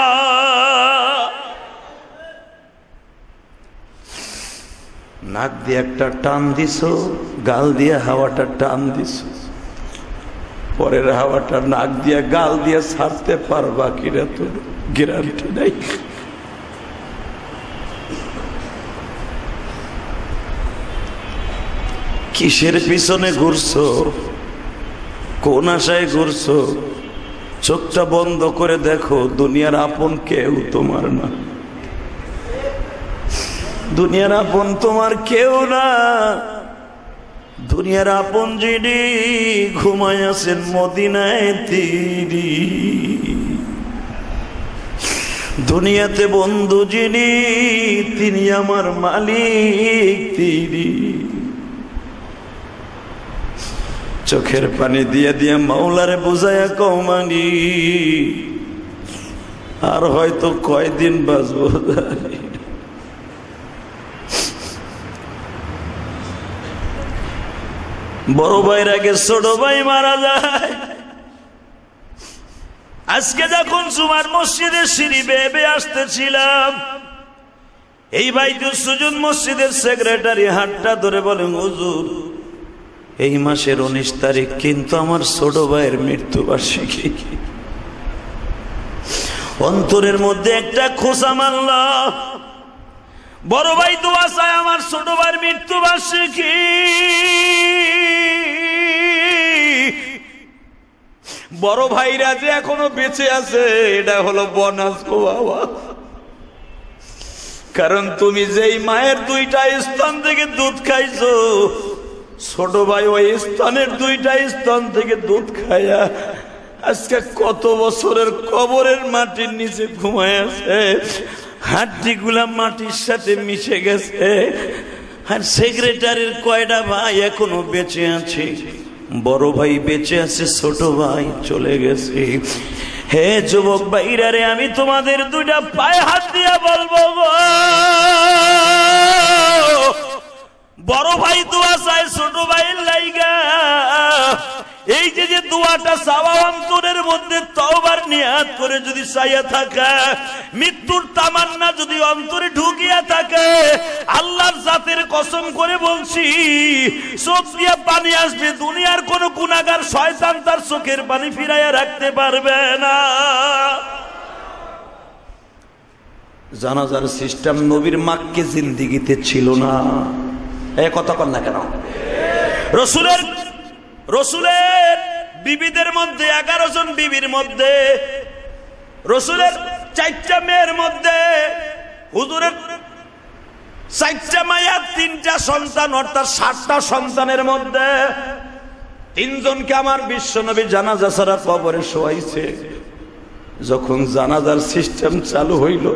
নাক দিয়ে একটা টান দিছো, গাল দিয়ে হাওয়াটা টান দিছো, পরের হাওয়াটা নাক দিয়ে গাল দিয়ে ছাড়তে পারবা কিনা তো গ্যারান্টি নাই। কিসের পিছনে ঘুরছো, কোন আশায় ঘুরছো? চোখটা বন্ধ করে দেখো, দুনিয়ার আপন কেউ তোমার না, দুনিয়ার আপন তোমার কেউ না। দুনিয়ার আপন যিনি ঘুমায় আছেন মদিনায় তিনি, দুনিয়াতে বন্ধু যিনি তিনি আমার মালিক তিনি। চোখের পানি দিয়ে দিয়ে মাওলারে বুঝায়া কমানি, আর হয়তো কয়দিন বাঁচবো। বড় ভাইয়ের আগে ছোট ভাই মারা যায়। আজকে যখন জুমার মসজিদের সিঁড়ি বেয়ে আসতেছিলাম, এই বাইতুল সুজুদ মসজিদের সেক্রেটারি হাতটা ধরে বলেন, হুজুর এই মাসের 19 তারিখ কিন্তু আমার ছোট ভাইয়ের মৃত্যুবার্ষিকী। অন্তরের মধ্যে একটা খোঁচা মারল, বড় ভাই দোয়া চায় আমার ছোট ভাইয়ের মৃত্যুবার্ষিকী। বড় ভাইরা যে এখনো বেঁচে আছে এটা হলো বোনাস গো বাবা, কারণ তুমি যেই মায়ের 2টা স্তন থেকে দুধ খাইছো, ছোট ভাই ওই স্তনের 2টা স্তন থেকে দুধ খায়া আজকে কত বছরের কবরের মাটির নিচে ঘুমায় আছে, হাড্ডিগুলা মাটির সাথে মিশে গেছে। আর সেক্রেটারির কয়টা ভাই এখনো বেঁচে আছে? বড় ভাই বেঁচে আছে, ছোট ভাই চলে গেছে। হে যুবক ভাইরা রে, আমি তোমাদের 2টা পায়ে হাত দিয়া বলবো গো, বড় ভাই দোয়া চায় ছোট ভাইয়ের লাইগা। এই যে দোয়াটা চাওয়া অন্তরের মধ্যে তওবার নিয়াত করে যদি চাইয়া থাকা, মৃত্যুর তামান্না যদি অন্তরে ঢুকিয়া থাকে, আল্লাহর জাতের কসম করে বলছি চোখ দিয়ে পানি আসবে, দুনিয়ার কোন গুনাহগার শয়তান তার চোখের পানি ফিরাইয়া রাখতে পারবে না। জানাজার সিস্টেম নবীর মাক্কে জিন্দেগিতে ছিল না। এই কথা কন না কেন? রসুলের বিবিদের মধ্যে 11 জন বিবির মধ্যে, রসুলের 4টা মেয়ের মধ্যে, হুজুরের 4টা মায়া 3টা সন্তান, অর্থাৎ 7টা সন্তানের মধ্যে 3 জনকে আমার বিশ্বনবী জানাজা ছাড়া কবরে শোয়াইছে। যখন জানাজার সিস্টেম চালু হইল,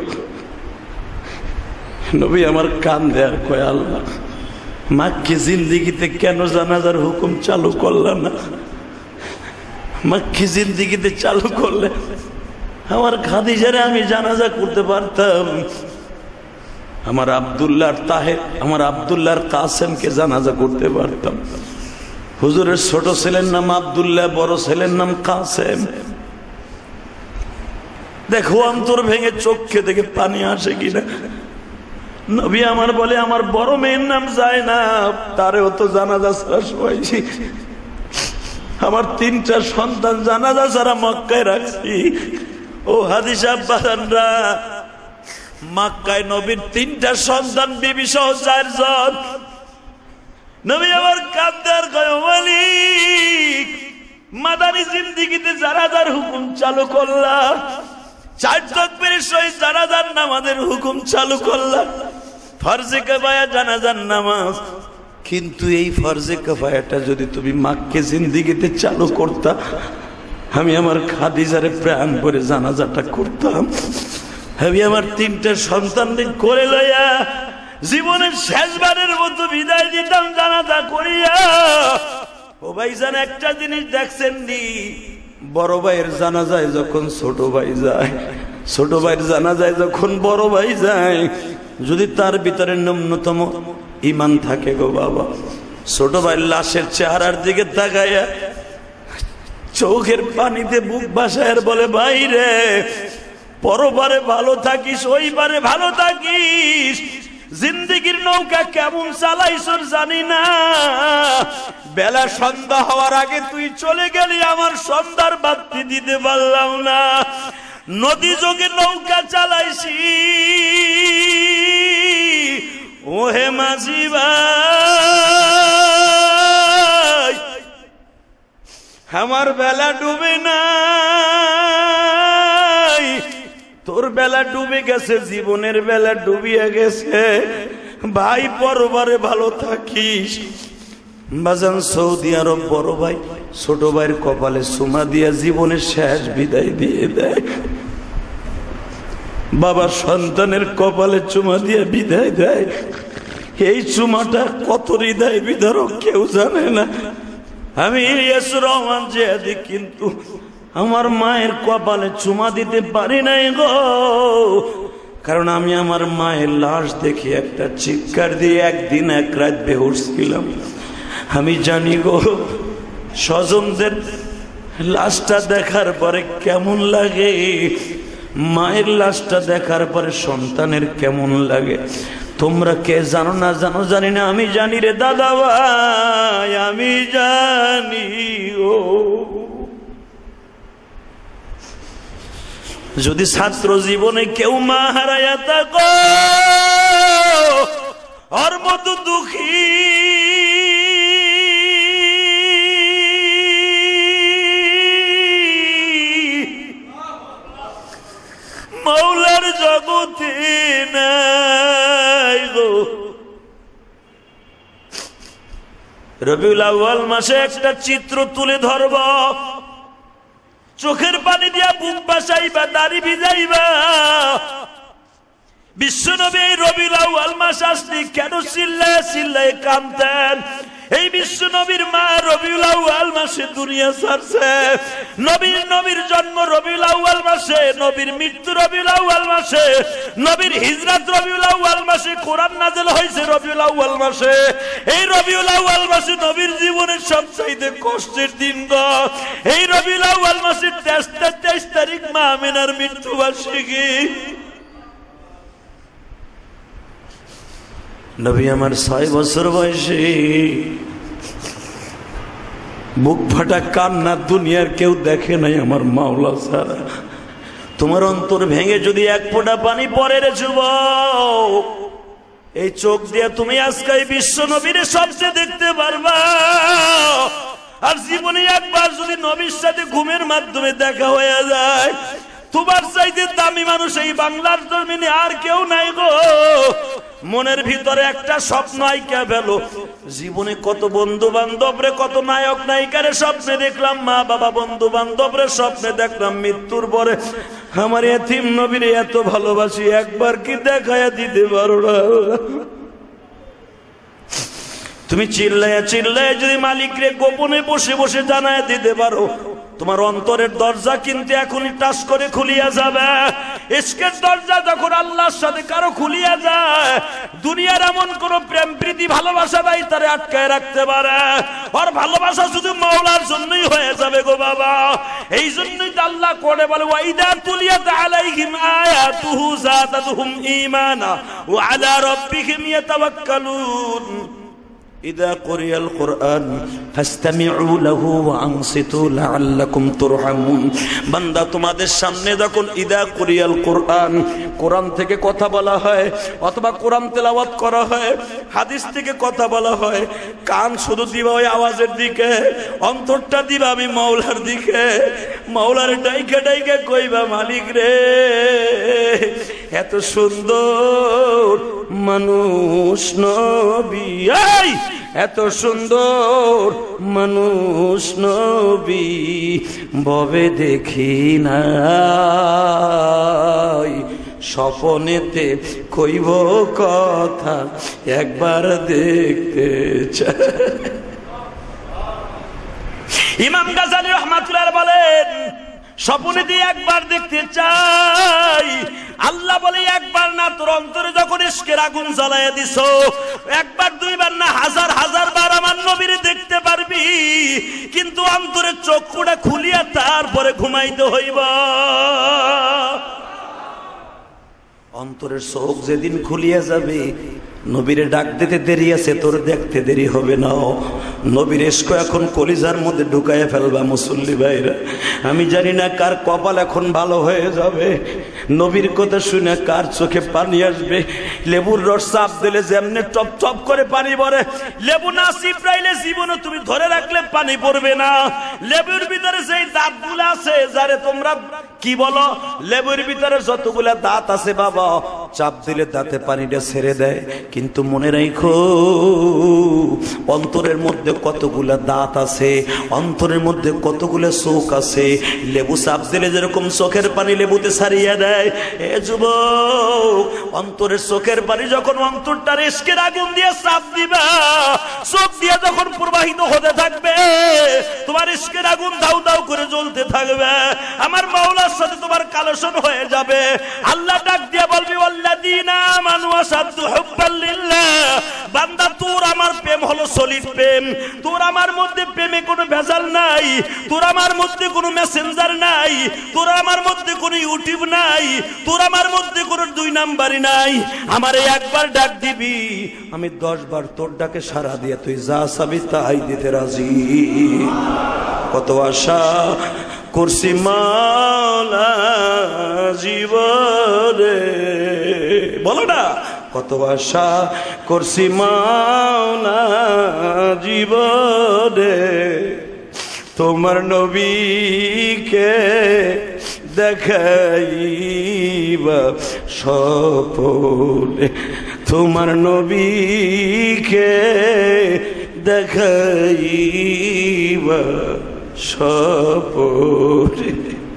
নবী আমার কান দেয়ার কয়, আল্লাহ মাক্কি জিন্দিগিতে কেন জানাজার হুকুম চালু করলেন না? মাক্কি জিন্দিগিতে চালু করলে আমার খাদিজারে আমি জানাজা করতে পারতাম, আমার আব্দুল্লাহর তাহের, আমার আব্দুল্লাহর কাসেমকে জানাজা করতে পারতাম। হুজুরের ছোট ছেলের নাম আব্দুল্লাহ, বড় ছেলের নাম কাসেম। দেখো অন্তর ভেঙে চোখে থেকে পানি আসে কিনা। নবী আমার বলে, আমার বড় মেয়ের নাম যায়নাব, তারেও তো জানাজা ছাড়া শোয়াইছি। আমার 3টা সন্তান জানাজা ছাড়া মক্কায় রাখছি। ও হাদিস আব্বাসানরা, মক্কায় নবীর 3টা সন্তান, বিবি সহ 4 জন। নবী আমার কান্দার কয়, মালিক মাদানী জিন্দেগিতে জানাজার হুকুম চালু করলাম, 4 তাকবীরের সহিত জানাজার নামাজের হুকুম চালু করলাম, ফরজে কিফায়া জানাজার নামাজ। কিন্তু এই ফরজে কিফায়াটা যদি তুমি মক্কে জিন্দেগিতে চালু করতা, আমি আমার খাদিজারে প্রাণ ভরে জানাজাটা করতাম। আমি আমার 3টা সন্তানকে করে লইয়া জীবনের শেষবারের মতো বিদায় দিতাম জানাজা করিয়া। ও ভাইজান, একটা জিনিস দেখছেন নি, বড় ভাইয়ের জানাজায় যখন ছোট ভাই যায়, ছোট ভাইয়ের জানাজায় যখন বড় ভাই যায়, যদি তার ভিতরে ন্যূনতম ঈমান থাকে গো বাবা, ছোট ভাইয়ের লাশের চেহারার দিকে তাকাইয়া চোখের পানিতে বুক ভাসায় বলে, ভাই রে, পরবারে ভালো থাকিস, ওইবারে ভালো থাকিস, জিন্দেগির নৌকা কেমন চালাইছর জানি না, বেলা সন্ধ্যা হওয়ার আগে তুই চলে গেলি, আমার সন্ধ্যার বাতি দিতে পারলাম না, নদী যোগে নৌকা চালাইছি, ওহে মাঝি ভাই, আমার বেলা ডুবে নাই, তোর বেলা ডুবে গেছে, জীবনের বেলা ডুবিয়ে গেছে, ভাই পরবারে ভালো থাকিস। বাজান, সৌদি আরব বড় ভাই ছোট ভাইয়ের কপালে চুমা দিয়া জীবনের শেষ বিদায় দিয়ে দেয়, বাবা সন্তানের কপালে চুমা দিয়ে বিদায় দেয়। এই চুমাটা কত হৃদয় বিদারক কেউ জানে না। আমি ইলিয়াসুর রহমান জিহাদি কিন্তু আমার মায়ের কপালে চুমা দিতে পারি নাই গো, কারণ আমি আমার মায়ের লাশ দেখে একটা চিৎকার দিয়ে 1 দিন 1 রাত বেহুশ ছিলাম। আমি জানি গো, স্বজনদের লাশটা দেখার পরে কেমন লাগে, মায়ের লাশটা দেখার পরে সন্তানের কেমন লাগে। তোমরা কে জানো না জানো জানি না, আমি জানি রে দাদা ভাই, আমি জানি। ও যদি ছাত্র জীবনে কেউ মা হারায়া থাকো, ওর মতো দুঃখী মৌলার জগতে নাই গো। রবিউল আউয়াল মাসে একটা চিত্র তুলে ধরব, চোখের পানি দিয়া বুক বাসাইবা, দাড়ি ভিজাইবা। বিশ্বনবী রবিউল আউয়াল মাস আসলে কেন চিল্লায় চিল্লায় কাঁদতেন? এই বিশ্বনবীর মা রবিউল আউয়াল মাসে দুনিয়া ছাড়ছে। নবীর জন্ম রবিউল আউয়াল মাসে, নবীর মৃত্যু রবিউল আউয়াল মাসে, নবীর হিজরত রবিউল আউয়াল মাসে, কোরআন নাযিল হয়েছে রবিউল আউয়াল মাসে। এই রবিউল আউয়াল মাসে নবীর জীবনের সবচাইতে কষ্টের দিন গো। এই রবিউল আউয়াল মাসের 23 তারিখ মা আমিনার মৃত্যুবার্ষিকী। নবী আমার 6 বছর বয়সে, বুক ফাটা কান্না দুনিয়ার কেউ দেখে নাই আমার মাওলা ছাড়া। তোমার অন্তর ভেঙে যদি 1 ফোঁটা পানি পড়ে রে যুবক, এই চোখ দিয়ে তুমি আজকে বিশ্ব নবীর স্বপ্নে দেখতে পারবা। আর জীবনে একবার যদি নবীর সাথে ঘুমের মাধ্যমে দেখা হয়ে যায়, তোমার চাইতে দামি মানুষ এই বাংলার জমিনে আর কেউ নাই গো। মনের ভিতরে একটা স্বপ্ন আইকা ফেলো, জীবনে কত বন্ধু বান্ধব রে, কত নায়ক নায়িকারে স্বপ্নে দেখলাম, মা বাবা বন্ধু বান্ধব রে স্বপ্নে দেখলাম, মৃত্যুর পরে আমার এতিম নবীরে এত ভালোবাসি, একবার কি দেখায়া দিতে পারো না? তুমি চিল্লায়া চিল্লায়া যদি মালিক রে গোপনে বসে বসে জানায় দিতে পারো, তোমার অন্তরের দরজা কিন্তু এখনই টাচ করে খুলিয়া যাবে। ইশকের দরজা যখন আল্লাহর সাথে কারো খুলিয়া যায়, দুনিয়ার এমন কোন প্রেম প্রীতি ভালোবাসা নাই তারে আটকায় রাখতে পারে। আর ভালোবাসা শুধু মাওলার জন্যই হয়ে যাবে গো বাবা। এই জন্যই তো আল্লাহ কোরআনে বলে, ওয়াইদা তুলিয়াত আলাইহিম আয়াতুহু যাদাতুহুম ঈমানা ওয়া আলা রাব্বিহিম ইয়াতাওয়াক্কালুন। ইদা কুরিয়াল কুরআন ফাসতামিউ লাহু ওয়া আনসিতু লাআল্লাকুম তুরহামুন। বান্দা, তোমাদের সামনে যখন ইদা কুরিয়াল কুরআন, কোরআন থেকে কথা বলা হয় অথবা কোরআন তেলাওয়াত করা হয়, হাদিস থেকে কথা বলা হয়, কান শুধু দিবা ওই আওয়াজের দিকে, অন্তরটা দিবা আমি মাওলার দিকে। মাওলার ডাইকে ডাইকে কইবা, মালিক রে এত সুন্দর মানুষ নবী, এত সুন্দর মানুষ নবী ভবে দেখি নাই, স্বপনেতে কইব কথা একবার দেখতে চাই। ইমাম গাজ্জালী রাহমাতুল্লাহ বলেন, স্বপ্নে দিয়ে একবার দেখতে চাই। আল্লাহ বলে, একবার না, তোর অন্তরে যখন ইশকের আগুন জ্বালাইয়া দিছো, একবার দুইবার না, হাজার হাজার বার আমার নবীরে দেখতে পারবি, কিন্তু অন্তরের চক্ষুটা খুলিয়া তারপরে ঘুমাইতে হইব। অন্তরের চোখ যেদিন খুলিয়া যাবে, নবীরে ডাক দিতে দেরি আছে, তোর দেখতে দেরি হবে না। নবীর ইশক এখন কলিজার মধ্যে ঢুকাইয়া ফেলবা মুসল্লি ভাইরা। আমি জানি না কার কপাল এখন ভালো হয়ে যাবে, নবীর কথা শুনে কার চোখে পানি আসবে। লেবুর রস চাপ দিলে যেমনি টপ টপ করে পানি পড়ে, লেবু না চিপড়াইলে জীবনে তুমি ধরে রাখলে পানি পড়বে না। লেবুর ভিতরে যেই দাঁতগুলো আছে, যারে তোমরা কি বলো, লেবুর ভিতরে যতগুলা দাঁত আছে বাবা, চাপ দিলে দাঁতে পানিটা ছেড়ে দেয়। কিন্তু মনে রাখো, অন্তরের মধ্যে কতগুলা দাঁত আছে, অন্তরের মধ্যে কতগুলা চোখ আছে। লেবু চাপ দিলে যেরকম চোখের পানি লেবুতে ছাড়িয়ে দেয়, এ যুবক, অন্তরের চোখের পানি যখন অন্তরটার ইশকের আগুন দিয়ে চাপ দিবা, চোখ দিয়ে যখন প্রবাহিত হতে থাকবে, তোমার ইশকের আগুন দাউ দাউ করে জ্বলতে থাকবে, আমার মাওলার সাথে তোমার কালেকশন হয়ে যাবে। আল্লাহ ডাক দিয়ে বলবি, ওয়াল্লাযীনা আমানু আশাদ্দু হুব্বাল লিল্লাহ। বান্দা, তোর আমার প্রেম হলো সলিড প্রেম, তোর আমার মধ্যে প্রেমে কোনো ভেজাল নাই, তোর আমার মধ্যে কোনো মেসেঞ্জার নাই, তোর আমার মধ্যে কোনো ইউটিউব নাই, তোর আমার মধ্যে কোনো দুই নাম্বারই নাই। আমারে একবার ডাক দিবি, আমি 10 বার তোর ডাকে সাড়া দিয়ে তুই যা চাবি তাই দিতে রাজি। কত আশা করছি মাওলা জীবনে, বলো না, কত আশা করছি মাওলা জীবনে, তোমার নবীকে দেখাইবা স্বপনে, তোমার নবীকে দেখাইবা স্বপনে।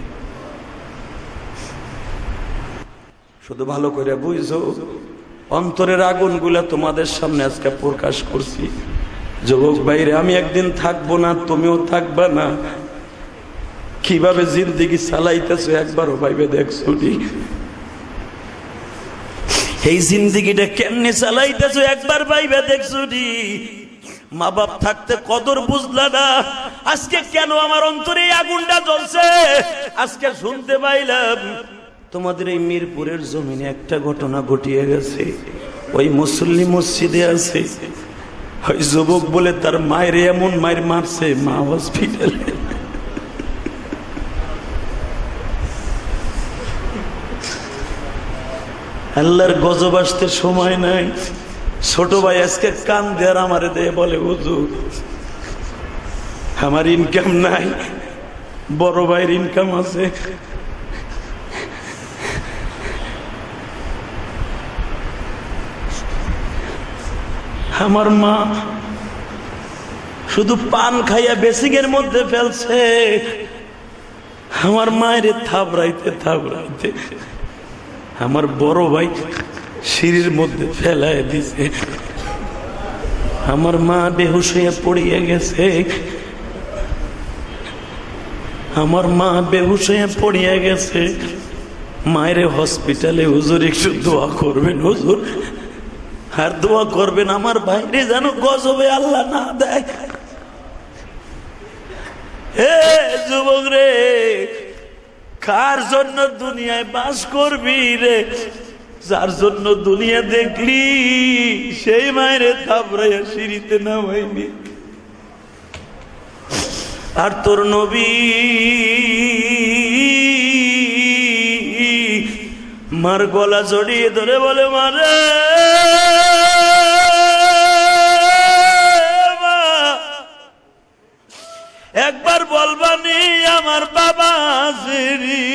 শুধু ভালো করে বুঝছো, অন্তরের আগুনগুলা তোমাদের সামনে আজকে প্রকাশ করছি। যুবক ভাইরে, আমি একদিন থাকবো না, তুমিও থাকবা না। কিভাবে জিন্দেগি চালাইতেছো একবারও ভাইবে দেখছো? এই জিন্দেগিটা কেমনে চালাইতেছো একবার ভাইবে দেখছো? মা বাপ থাকতে কদর বুঝলা না, আজকে কেন আমার অন্তরে এই আগুনটা জ্বলছে? আজকে শুনতে পাইলাম তোমাদের এই মিরপুরের জমিনে একটা ঘটনা ঘটিয়ে গেছে। ওই মুসল্লি মসজিদে আছে, ওই যুবক বলে তার মায়ের এমন মায়ের মারছে, মা হসপিটালে। আল্লাহর গজব আসতে সময় নাই। ছোট ভাই আজকে কান দেয়ার আমারে দিয়ে বলে, হুজুর আমার ইনকাম নাই, বড় ভাইয়ের ইনকাম আছে, আমার মা শুধু পান খাইয়া বেসিংয়ের মধ্যে ফেলছে, আমার মায়ের থাবড়াইতে থাবড়াইতে আমার বড় ভাই সিঁড়ির মধ্যে ফেলায় দিছে, আমার মা বেহুশ হয়ে পড়িয়ে গেছে। আমার মা বেহুশ হয়ে পড়িয়া গেছে, মায়ের হসপিটালে হুজুর একটু দোয়া করবেন হুজুর, আর দোয়া করবেন আমার বাইরে যেন গজবে আল্লাহ না দেয়। হে যুবক রে, কার জন্য দুনিয়ায় বাস করবি রে? যার জন্য দুনিয়া দেখলি সেই মায়ের থাপড়াইয়া সিঁড়িতে নামাইনি। আর তোর নবী মার গলা জড়িয়ে ধরে বলে, মারে একবার বলবানি আমার বাবা জেরি।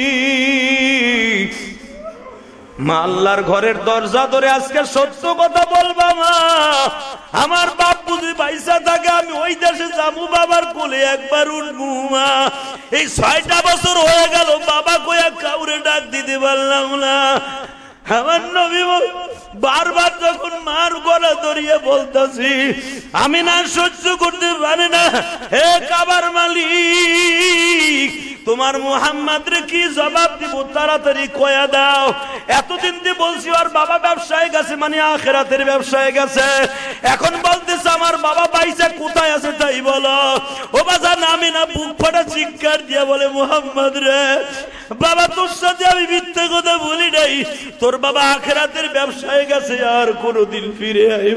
মা আল্লাহর ঘরের দরজা ধরে আজকে সত্য কথা বলবা মা, আমার বাপ বুঝি পয়সা থাকে আমি ওই দেশে যাবো, বাবার কোলে একবার উঠবো মা। এই 6টা বছর হয়ে গেল বাবা কয়া কাউরে ডাক দিতে পারলাম না। আমার নবী বারবার যখন মার গলা ধরিয়ে বলতাছি আমি না সহ্য করতে পারি না, হে কাবার মালিক তোমার মুহাম্মদ রে কি জবাব দিব, তাড়াতাড়ি কয়া দাও। এতদিন দিয়ে বলছি আর বাবা ব্যবসায় গেছে, মানে আখিরাতের ব্যবসায় গেছে, এখন বলতেছে আমার বাবা পয়সা কোথায় আছে তাই বলো। ও বাজান আমি না বুক ফাটা চিৎকার দিয়ে বলে, মুহাম্মদ রে বাবা তোর সাথে আমি মিথ্যা কথা বলি নাই, তোর বাবা আখিরাতের ব্যবসায় গেছে, আর কোনদিন ফিরে আইব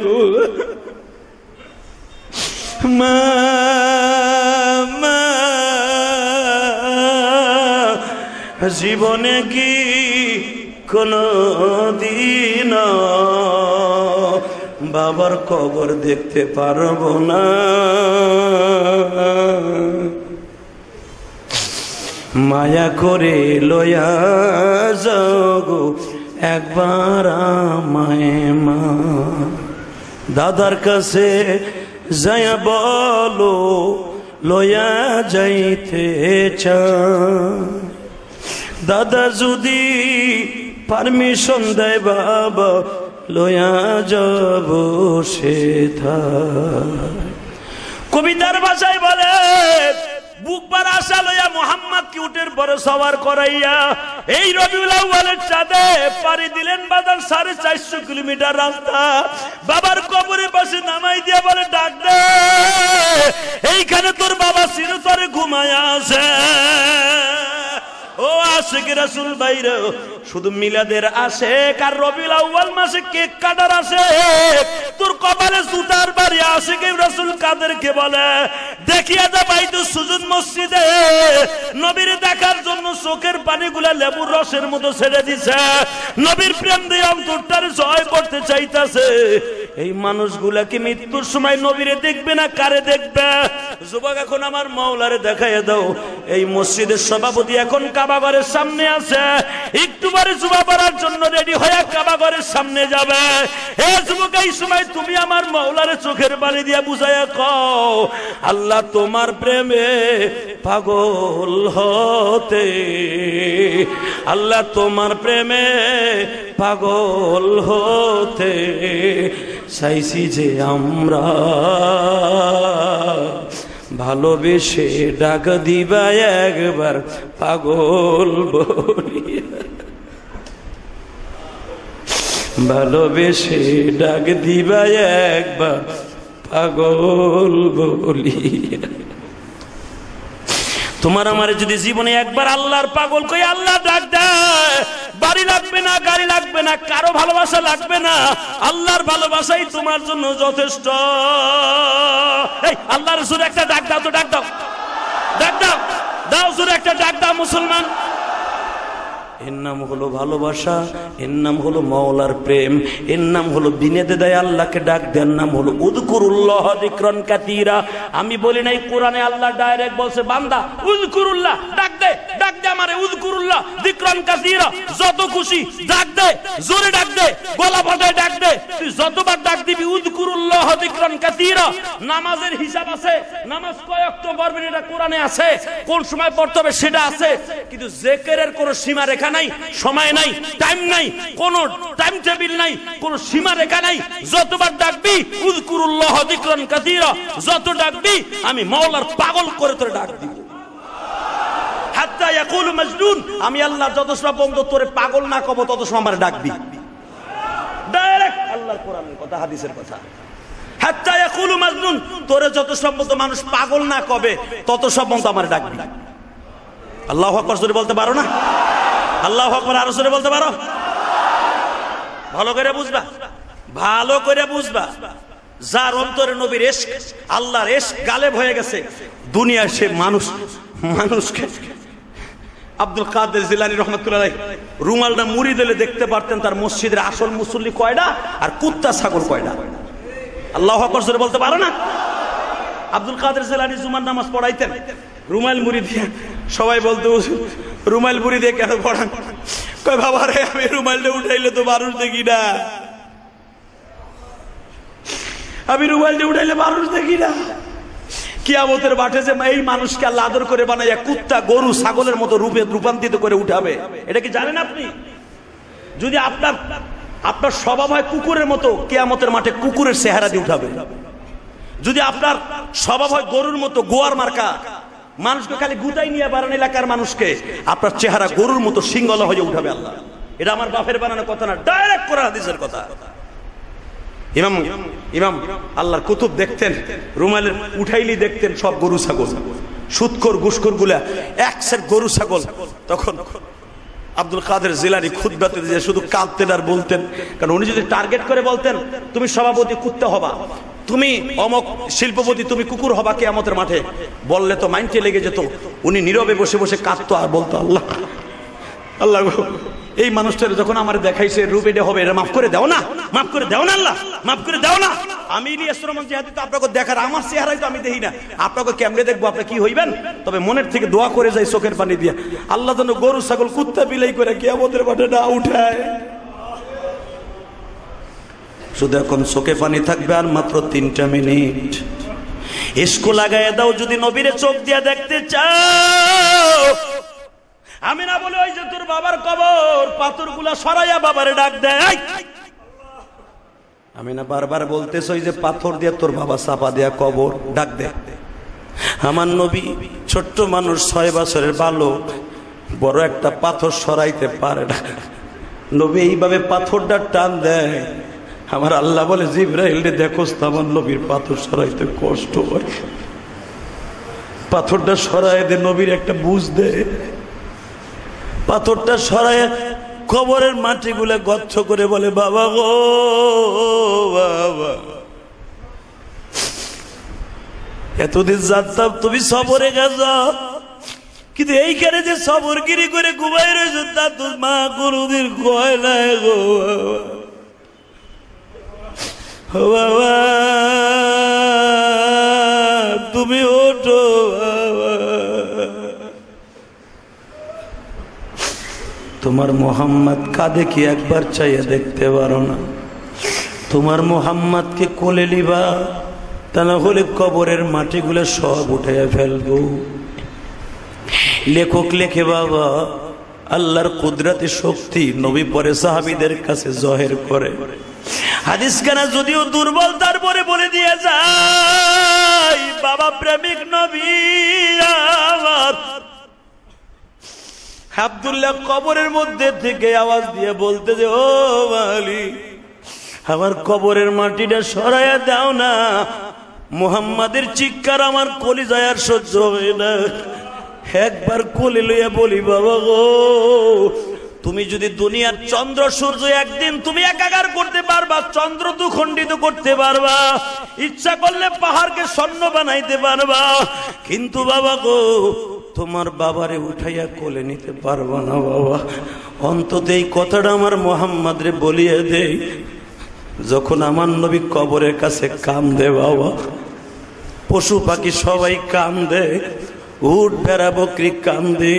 মা। জীবনে কি কোনো দিন বাবার কবর দেখতে পারবো না, মায়া করে লয়া যাগো একবার আমায় মা। দাদার কাছে যায়া বলো লয়া যাইতে চায়, দাদা যদি পারমিশন দেয় বাবা লয়া যাব সেথা। কবিতার ভাষায় বলে বুকবার আশা লইয়া মোহাম্মদ কি উটের পরে সওয়ার করাইয়া এই রবিউল আউয়ালের চাঁদে পাড়ি দিলেন বাজার 450 কিলোমিটার রাস্তা। বাবার কবরের পাশে নামাই দিয়া বলে, ডাক দে এইখানে তোর বাবা চিরতরে ঘুমায়া আছে। ও আশিক রাসূল ভাইরা, শুধু মিলাদের আশিক আর রবিউল আউয়াল মাসে কেক কাটার আশিক, তোর কপালে জুতার বাড়ি আশিক রাসূল কাদেরকে বলে? দেখিয়া যা বাইতুল সুজুদ মসজিদে নবীর দেখার জন্য চোখের পানিগুলা লেবুর রসের মতো ছেড়ে দিছে, নবীর প্রেম দিয়ে অন্তরটার জয় করতে চাইতাছে। এই মানুষগুলা কি মৃত্যুর সময় নবীরে দেখবে না কারে দেখবে? যুবক এখন আমার মাওলারে দেখাইয়া দাও। এই মসজিদের সভাপতি এখন কাবা ঘরের সামনে আছে, একটু পরে জুমা পড়ার জন্য রেডি হয়ে কাবা ঘরের সামনে যাবে। হে যুবক, এই সময় তুমি আমার মাওলারে চোখের পানি দিয়ে বুঝাইয়া কও, আল্লাহ তোমার প্রেমে পাগল হতে, আল্লাহ তোমার প্রেমে পাগল হতে চাইছি যে আমরা, ভালোবেসে ডাক দিবা একবার পাগল বলিয়া, ভালোবেসে ডাক দিবা একবার পাগল বলিয়া। তোমার আমার যদি জীবনে একবার আল্লাহর পাগল কই আল্লাহ ডাক দেয়, বাড়ি লাগবে না, গাড়ি লাগবে না, কারো ভালোবাসা লাগবে না, আল্লাহর ভালোবাসাই তোমার জন্য যথেষ্ট। এই আল্লাহর জোরে একটা ডাক দাও তো, ডাক দাও, ডাক দাও, দাও জোরে একটা ডাক দাও মুসলমান। এর নাম হলো ভালোবাসা, এর নাম হলো মাওলার প্রেম, এর নাম হলো বিনেদে দেয় আল্লাহকে ডাক দেওয়ার নাম হলো উযকুরুল্লাহ যিকরান কাসীরা। আমি বলি নাই, কোরআনে আল্লাহ ডাইরেক্ট বলছে, বান্দা উযকুরুল্লাহ, ডাক দে, ডাক দে আমারে, উযকুরুল্লাহ যিকরান কাসীরা, যত খুশি ডাক দে, জোরে ডাক দে, গলা ফাটায় ডাক দে, তুই যতবার ডাক দিবি উযকুরুল্লাহ যিকরান কাসীরা। নামাজের হিসাব আছে, নামাজ কয় ওয়াক্ত পড়বেন এটা কোরআনে আছে, কোন সময় পড়তে হবে সেটা আছে, কিন্তু জিকিরের কোনো সীমা রেখা নাই, সময় নাই, টাইম নাই, কোন টাইম টেবিল নাই, কোন সীমা রেখা নাই। যতবার ডাকবি উযকুরুল্লাহ যিকরান কাসীরা, যত ডাকবি আমি মাওলার পাগল করে তোরে ডাক দিব। হাত্তা ইয়াকুলু মাজনুন, আমি আল্লাহ যত সময় পর্যন্ত তোরে পাগল না কব তত সময় আমারে ডাকবি। ডাইরেক্ট আল্লাহর কোরআনের কথা, হাদিসের কথা। হাত্তা ইয়াকুলু মাজনুন, তোরে যত সম্ভবত মানুষ পাগল না কবে তত সম্ভবত আমারে ডাকবি। আল্লাহু আকবার জোরে বলতে পারো না? আল্লাহু আকবার আরো জোরে বলতে পারো? ভালো করে বুঝবা, ভালো করে বুঝবা। যার অন্তরে নবীর ইশক, আল্লাহর ইশক গালেব হয়ে গেছে, দুনিয়ার সে মানুষকে আব্দুল কাদের জিলানী রহমাতুল্লাহ আলাইহি রুমালটা মুড়ি দিলে দেখতে পারতেন তার মসজিদের আসল মুসল্লি কয়টা আর কুত্তা ছাগল কয়টা। আল্লাহু আকবার জোরে বলতে পারো না? আব্দুল কাদের জিলানী জুমার নামাজ পড়াইতেন রুমাল মুড়ি দিয়ে। সবাই বলতো রুমাল মুড়ি দিয়ে কেন পড়ান? কয় বাবা রে, আমি রুমালটা উঠাইলে তো মানুষ দেখি না, আমি রুমালটা উঠাইলে মানুষ দেখি না। কিয়ামতের মাঠে যে এই মানুষকে আল্লাহ আদর করে বানাইয়া কুত্তা গরু ছাগলের মতো রূপে রূপান্তরিত করে উঠাবে, এটা কি জানেন আপনি? যদি আপনার স্বভাব হয় কুকুরের মতো, কিয়ামতের মাঠে কুকুরের চেহারা দিয়ে উঠাবে। যদি আপনার স্বভাব হয় গরুর মতো, গোয়ার মার্কা, মানুষকে খালি গুতাই নিয়ে বাড়ান এলাকার মানুষকে, আপনার চেহারা গরুর মতো সিংহল হয়ে উঠাবে আল্লাহ। এটা আমার বাপের বানানো কথা না, ডাইরেক্ট কোরআন হাদিসের কথা। ইমাম আল্লাহর কুতুব দেখতেন রুমালের উঠাইলি দেখতেন সব গরু ছাগল, সুদখোর ঘুষখোর গুলা এক সেট গরু ছাগল। তখন আব্দুল কাদের জিলানী খুতবাতে যে শুধু কাঁদতেন আর বলতেন, কারণ উনি যদি টার্গেট করে বলতেন তুমি সভাপতি কুত্তা হবা, তুমি অমক শিল্পপতি তুমি কুকুর হবা কিয়ামতের মাঠে, বললে তো মাইন্ডে লেগে যেত। উনি নীরবে বসে বসে কাঁদতো আর বলতো আল্লাহ আল্লাহ এই মানুষটার যখন আমার দেখাইছে রূপ এটা হবে, এটা মাফ করে দাও না, মাফ করে দাও না আল্লাহ, মাফ করে দাও না। আমি ইলিয়াস রহমান জিহাদি তো আপনাকে দেখার, আমার চেহারাই তো আমি দেখি না, আপনাকে কেমনে দেখবো, আপনি কি হইবেন? তবে মনের থেকে দোয়া করে যাই চোখের পানি দিয়ে, আল্লাহ যেন গরু ছাগল কুত্তা বিলাই করে কিয়ামতের মাঠে না উঠায়। শুধু এখন চোখে পানি থাকবে আর মাত্র 3টা মিনিট। ইস্কো লাগায় দাও যদি নবীরে চোখ দিয়ে দেখতে চাও। আমি না বলে ওই যে তোর বাবার কবর, পাথরগুলা সরাইয়া বাবারে ডাক দেয়। আমি না বারবার বলতেছ ওই যে পাথর দিয়ে তোর বাবা চাপা দেয়া কবর, ডাক দে। আমার নবী ছোট্ট মানুষ, 6 বছরের বালক, বড় একটা পাথর সরাইতে পারে না। নবী এইভাবে পাথরটা টান দেয়। আমার আল্লাহ বলে জিবরাইল রে দেখোস তো আমার নবীর পাথর সরাইতে কষ্ট হয়, পাথরটা সরাই দে, নবীর একটা বুঝ দে। পাথরটা সরাই কবরের মাটিগুলো গচ্ছ করে বলে বাবা গো বাবা, এতদিন জানতাম তুমি সবরে গেছ, কিন্তু এইখানে যে সবরগিরি করে ঘুমাই রয়েছ তা তো মা কোনদিন কয় না গো বাবা, তুমি ওঠো বাবা। তোমার মোহাম্মদ কাঁদে কি একবার চাইয়া দেখতে পারো না? তোমার মোহাম্মদকে কোলে লিবা, তা না হলে কবরের মাটিগুলো সব উঠাইয়া ফেলবো। লেখক লেখে বাবা, আল্লাহর কুদরতি শক্তি নবী পরে সাহাবীদের কাছে জহের করে। হাদিস খানা যদিও দুর্বল, তারপরে বলে দিয়ে যায় বাবা প্রেমিক নবী আমার আব্দুল্লাহ কবরের মধ্যে থেকে আওয়াজ দিয়ে বলতে যে ও মালিক, আমার কবরের মাটিটা সরাইয়া দাও না। মুহাম্মাদের চিৎকার আমার কলিজায় আর সহ্য হয় না। একবার কোলে লইয়া বলি বাবা গো, তুমি যদি দুনিয়ার চন্দ্র সূর্য একদিন তুমি একাকার করতে পারবা, চন্দ্র দুখণ্ডিত করতে পারবা, ইচ্ছা করলে পাহাড়কে স্বর্ণ বানাইতে পারবা, কিন্তু বাবা গো তোমার বাবারে উঠাইয়া কোলে নিতে পারবা না বাবা। অন্তত এই কথাটা আমার মুহাম্মদ রে বলিয়ে দেই। যখন আমার নবী কবরের কাছে কান্দে বাবা, পশু পাখি সবাই কান্দে, উট ভেড়া বকরি কান্দে,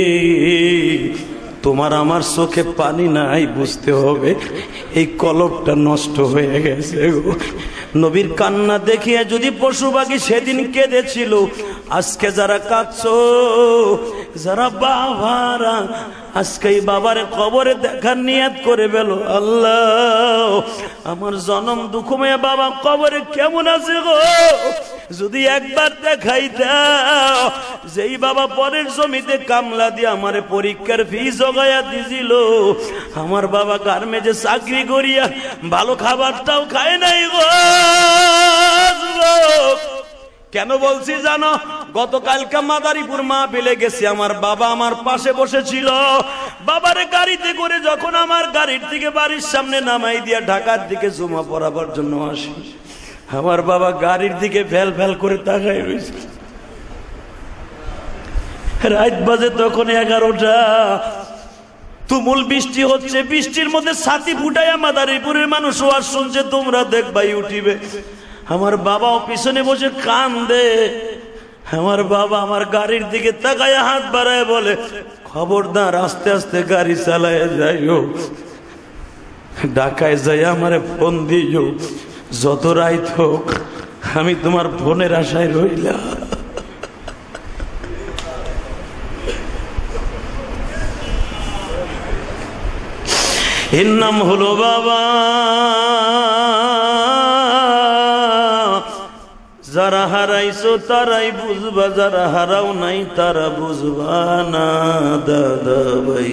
তোমার আমার চোখে পানি নাই, বুঝতে হবে এই কলবটা নষ্ট হয়ে গেছে গো। নবীর কান্না দেখিয়ে যদি পশু পাখি সেদিন কেঁদেছিল, আজকে যারা কাঁদছো যারা বাবারা আজকে বাবার কবরে দেখার নিয়ত করে বেল, আল্লাহ আমার জনম দুঃখময় বাবা কবরে কেমন আছে গো, যদি একবার দেখাই দাও। যেই বাবা পরের জমিতে কামলা দিয়ে আমারে পরীক্ষার ফি জগাইয়া দিছিল, আমার বাবা গার্মেন্টে চাকরি করিয়া ভালো খাবারটাও খায় নাই গো। কেন বলছি জানো? গতকালকে মাদারীপুর মাহফিলে গেছি, আমার বাবা আমার পাশে বসেছিল। বাবার গাড়িতে করে যখন আমার গাড়ির দিকে বাড়ির সামনে নামাই দিয়া ঢাকার দিকে জমা পড়াবার জন্য আসি, আমার বাবা গাড়ির দিকে ফেল ফেল করে তাকাই রয়েছে। রাত বাজে তখন 11টা, তুমুল বৃষ্টি হচ্ছে, বৃষ্টির মধ্যে ছাতি ফুটাইয়া মাদারীপুরের মানুষ ওয়াজ শুনছে, তোমরা দেখবা ইউটিউবে। আমার বাবাও পিছনে বসে কান্দে। আমার বাবা আমার গাড়ির দিকে তাকায় হাত বাড়ায় বলে, খবরদার আস্তে আস্তে গাড়ি চালায় যাইও, ঢাকায় যাই আমারে ফোন দিও, যত রাত হোক আমি তোমার ফোনের আশায় রইলাম। এর নাম হলো বাবা। যারা হারাইছো তারাই বুঝবা, যারা হারাও নাই তারা বুঝবা না দাদা ভাই।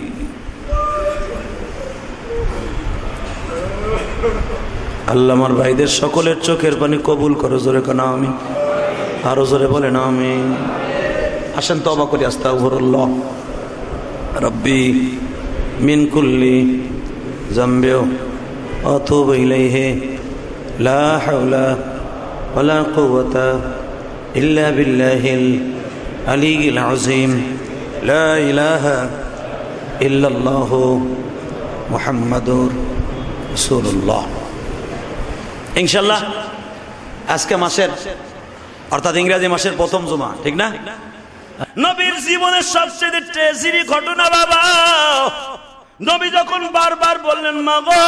আল্লাহ আমার ভাইদের সকলের চোখের পানি কবুল করো, জোরে কানা আমি, আরো জোরে বলে না আমি। আসেন তওবা করি, আস্তাগফিরুল্লাহ রব্বি মিন কুল্লি যামবি ওয়া আতুবু ইলাইহি লা হাওলা ওয়ালা কুওয়াতা ইল্লা বিল্লাহিল আলিয়্যিল আযীম লা ইলাহা ইল্লাল্লাহু মুহাম্মাদুর রাসূলুল্লাহ। ইনশাআল্লাহ আজকে মাসের অর্থাৎ ইংরেজি মাসের প্রথম জুমা, ঠিক না? নবীর জীবনের সবচেয়ে ট্রেজেডি ঘটনা বাবা, নবী যখন বারবার বললেন মা গো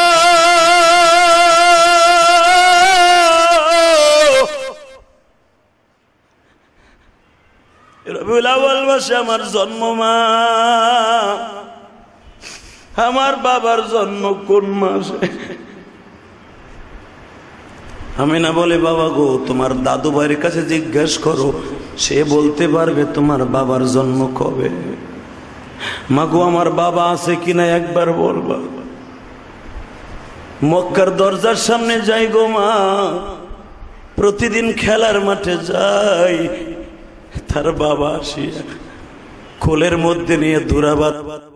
রবিউল আউয়াল মাসে আমার জন্ম, মা আমার বাবার জন্ম কোন মাসে? আমি না বলে, বাবা গো তোমার দাদু ভাইয়ের কাছে জিজ্ঞেস করো, সে বলতে পারবে তোমার বাবার জন্ম কবে। মা গো আমার বাবা আছে কিনা একবার বলবা। মক্কার দরজার সামনে যাই গো মা, প্রতিদিন খেলার মাঠে যাই, তার বাবা আসিয়া কোলের মধ্যে নিয়ে দুরাবাদ।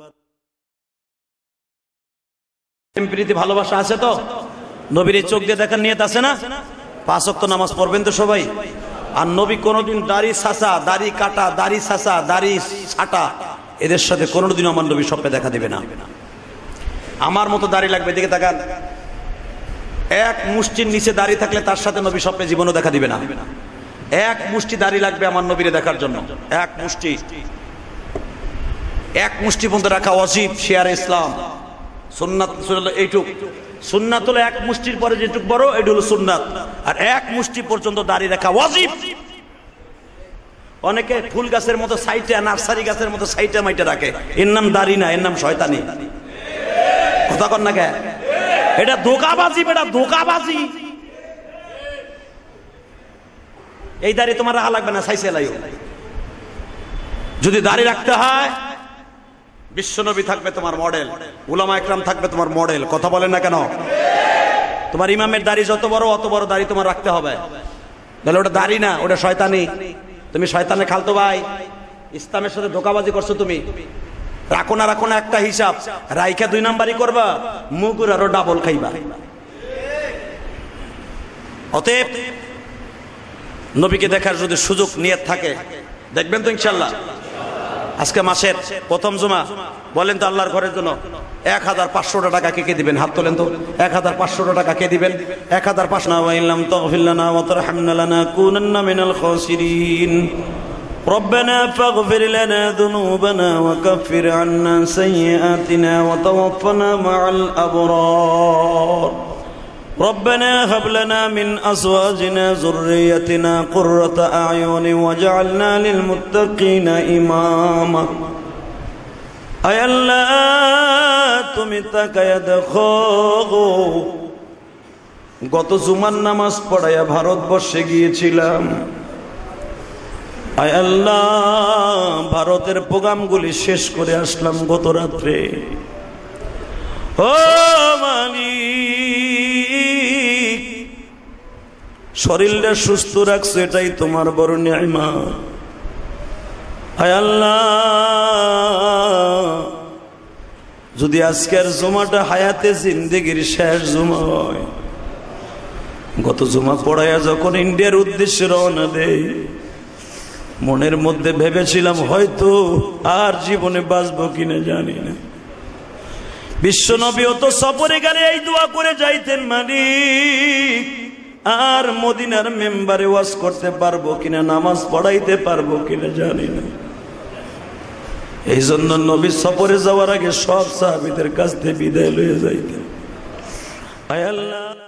প্রীতি ভালোবাসা আছে তো? নবীর চোখ দিয়ে দেখার নিয়ত আছে না? 5 ওয়াক্ত নামাজ পড়বেন তো সবাই? আর নবী কোনোদিন দাড়ি ছাঁচা, দাড়ি কাটা, দাড়ি ছাঁচা, দাড়ি ছাটা এদের সাথে কোনোদিন আমার নবী স্বপ্নে দেখা দিবে না। আমার মতো দাড়ি লাগবে, এদিকে তাকান। এক মুষ্টির নিচে দাড়ি থাকলে তার সাথে নবী স্বপ্নে জীবনও দেখা দিবে না। এক মুষ্টি দাড়ি লাগবে আমার নবীরে দেখার জন্য, এক মুষ্টি। এক মুষ্টি পর্যন্ত রাখা ওয়াজিব, শিয়ারে ইসলাম, সুন্নাত। এইটুক সুন্নাত হলো এক মুষ্টির পরে যেটুক বড়, এটা হলো সুন্নাত। আর এক মুষ্টি পর্যন্ত দাড়ি রাখা ওয়াজিব। অনেকে ফুল গাছের মতো সাইটে, নার্সারি গাছের মতো সাইটে মাইটে রাখে, এর নাম দাড়ি না, এর নাম শয়তানি। কথা কন না কে? এটা ধোঁকাবাজি, এটা ধোঁকাবাজি। এই দাড়ি তোমার রাখা লাগবে না, সাইসে লাইও। যদি দাড়ি রাখতে হয়, বিশ্বনবী থাকবে তোমার মডেল, উলামা একরাম থাকবে তোমার মডেল। কথা বলেন না কেন? তোমার ইমামের দাড়ি যত বড়, অত বড় দাড়ি তোমার রাখতে হবে। তাহলে ওটা দাড়ি না, ওটা শয়তানি। তুমি শয়তানের খালতো ভাই, ইসলামের সাথে ধোঁকাবাজি করছো তুমি। রাখো না রাখো না একটা হিসাব, রাইখা 2 নাম্বারই করবা, মুগুর আরো ডাবল খাইবা। অতএব নবীকে দেখার যদি সুযোগ নিয়ত থাকে, দেখবেন তো ইনশাআল্লাহ। আজকে মাসের প্রথম জুমা, বলেন তো আল্লাহর ঘরের জন্য 1500 টাকা কে দিবেন? হাত তোলেন তো। 1500 টাকা কে দিবেন? 1500 ওয়াইল্লাম তাগফির লানা ওয়া তারহামনা লানাকুনান্না মিনাল খাসিরিন। ربنا فاغفر لنا ذنوبنا وكفر عنا سيئاتنا وتوفنا مع الأبرار ربنا هب لنا من أزواجنا ذريتنا قرة أعين واجعلنا للمتقين إماما আয় আল্লাহ তুমি তাকায়া দেখো গত জুমার নামাজ পড়াইয়া ভারতবর্ষে গিয়েছিলাম আয় আল্লাহ ভারতের প্রোগ্রামগুলি শেষ করে আসলাম গত রাত্রে ও মালিক শরীরটা সুস্থ রাখছো এটাই তোমার বড় নিয়ামত আয় আল্লাহ যদি আজকের জুমাটা হায়াতে জিন্দেগির শেষ জুমা হয় গত জুমা পড়াইয়া যখন ইন্ডিয়ার উদ্দেশ্যে রওনা দেই মনের মধ্যে ভেবেছিলাম হয়তো আর জীবনে বাঁচবো কিনা জানি না বিশ্ব নবীও তো সফরে গেলে এই দোয়া করে যাইতেন মালিক আর মদিনার মেম্বারে ওয়াজ করতে পারবো কিনা নামাজ পড়াইতে পারবো কিনা জানি না এই জন্য নবী সফরে যাওয়ার আগে সব সাহাবীদের কাছ থেকে বিদায় লয়ে যাইতেন আয় আল্লাহ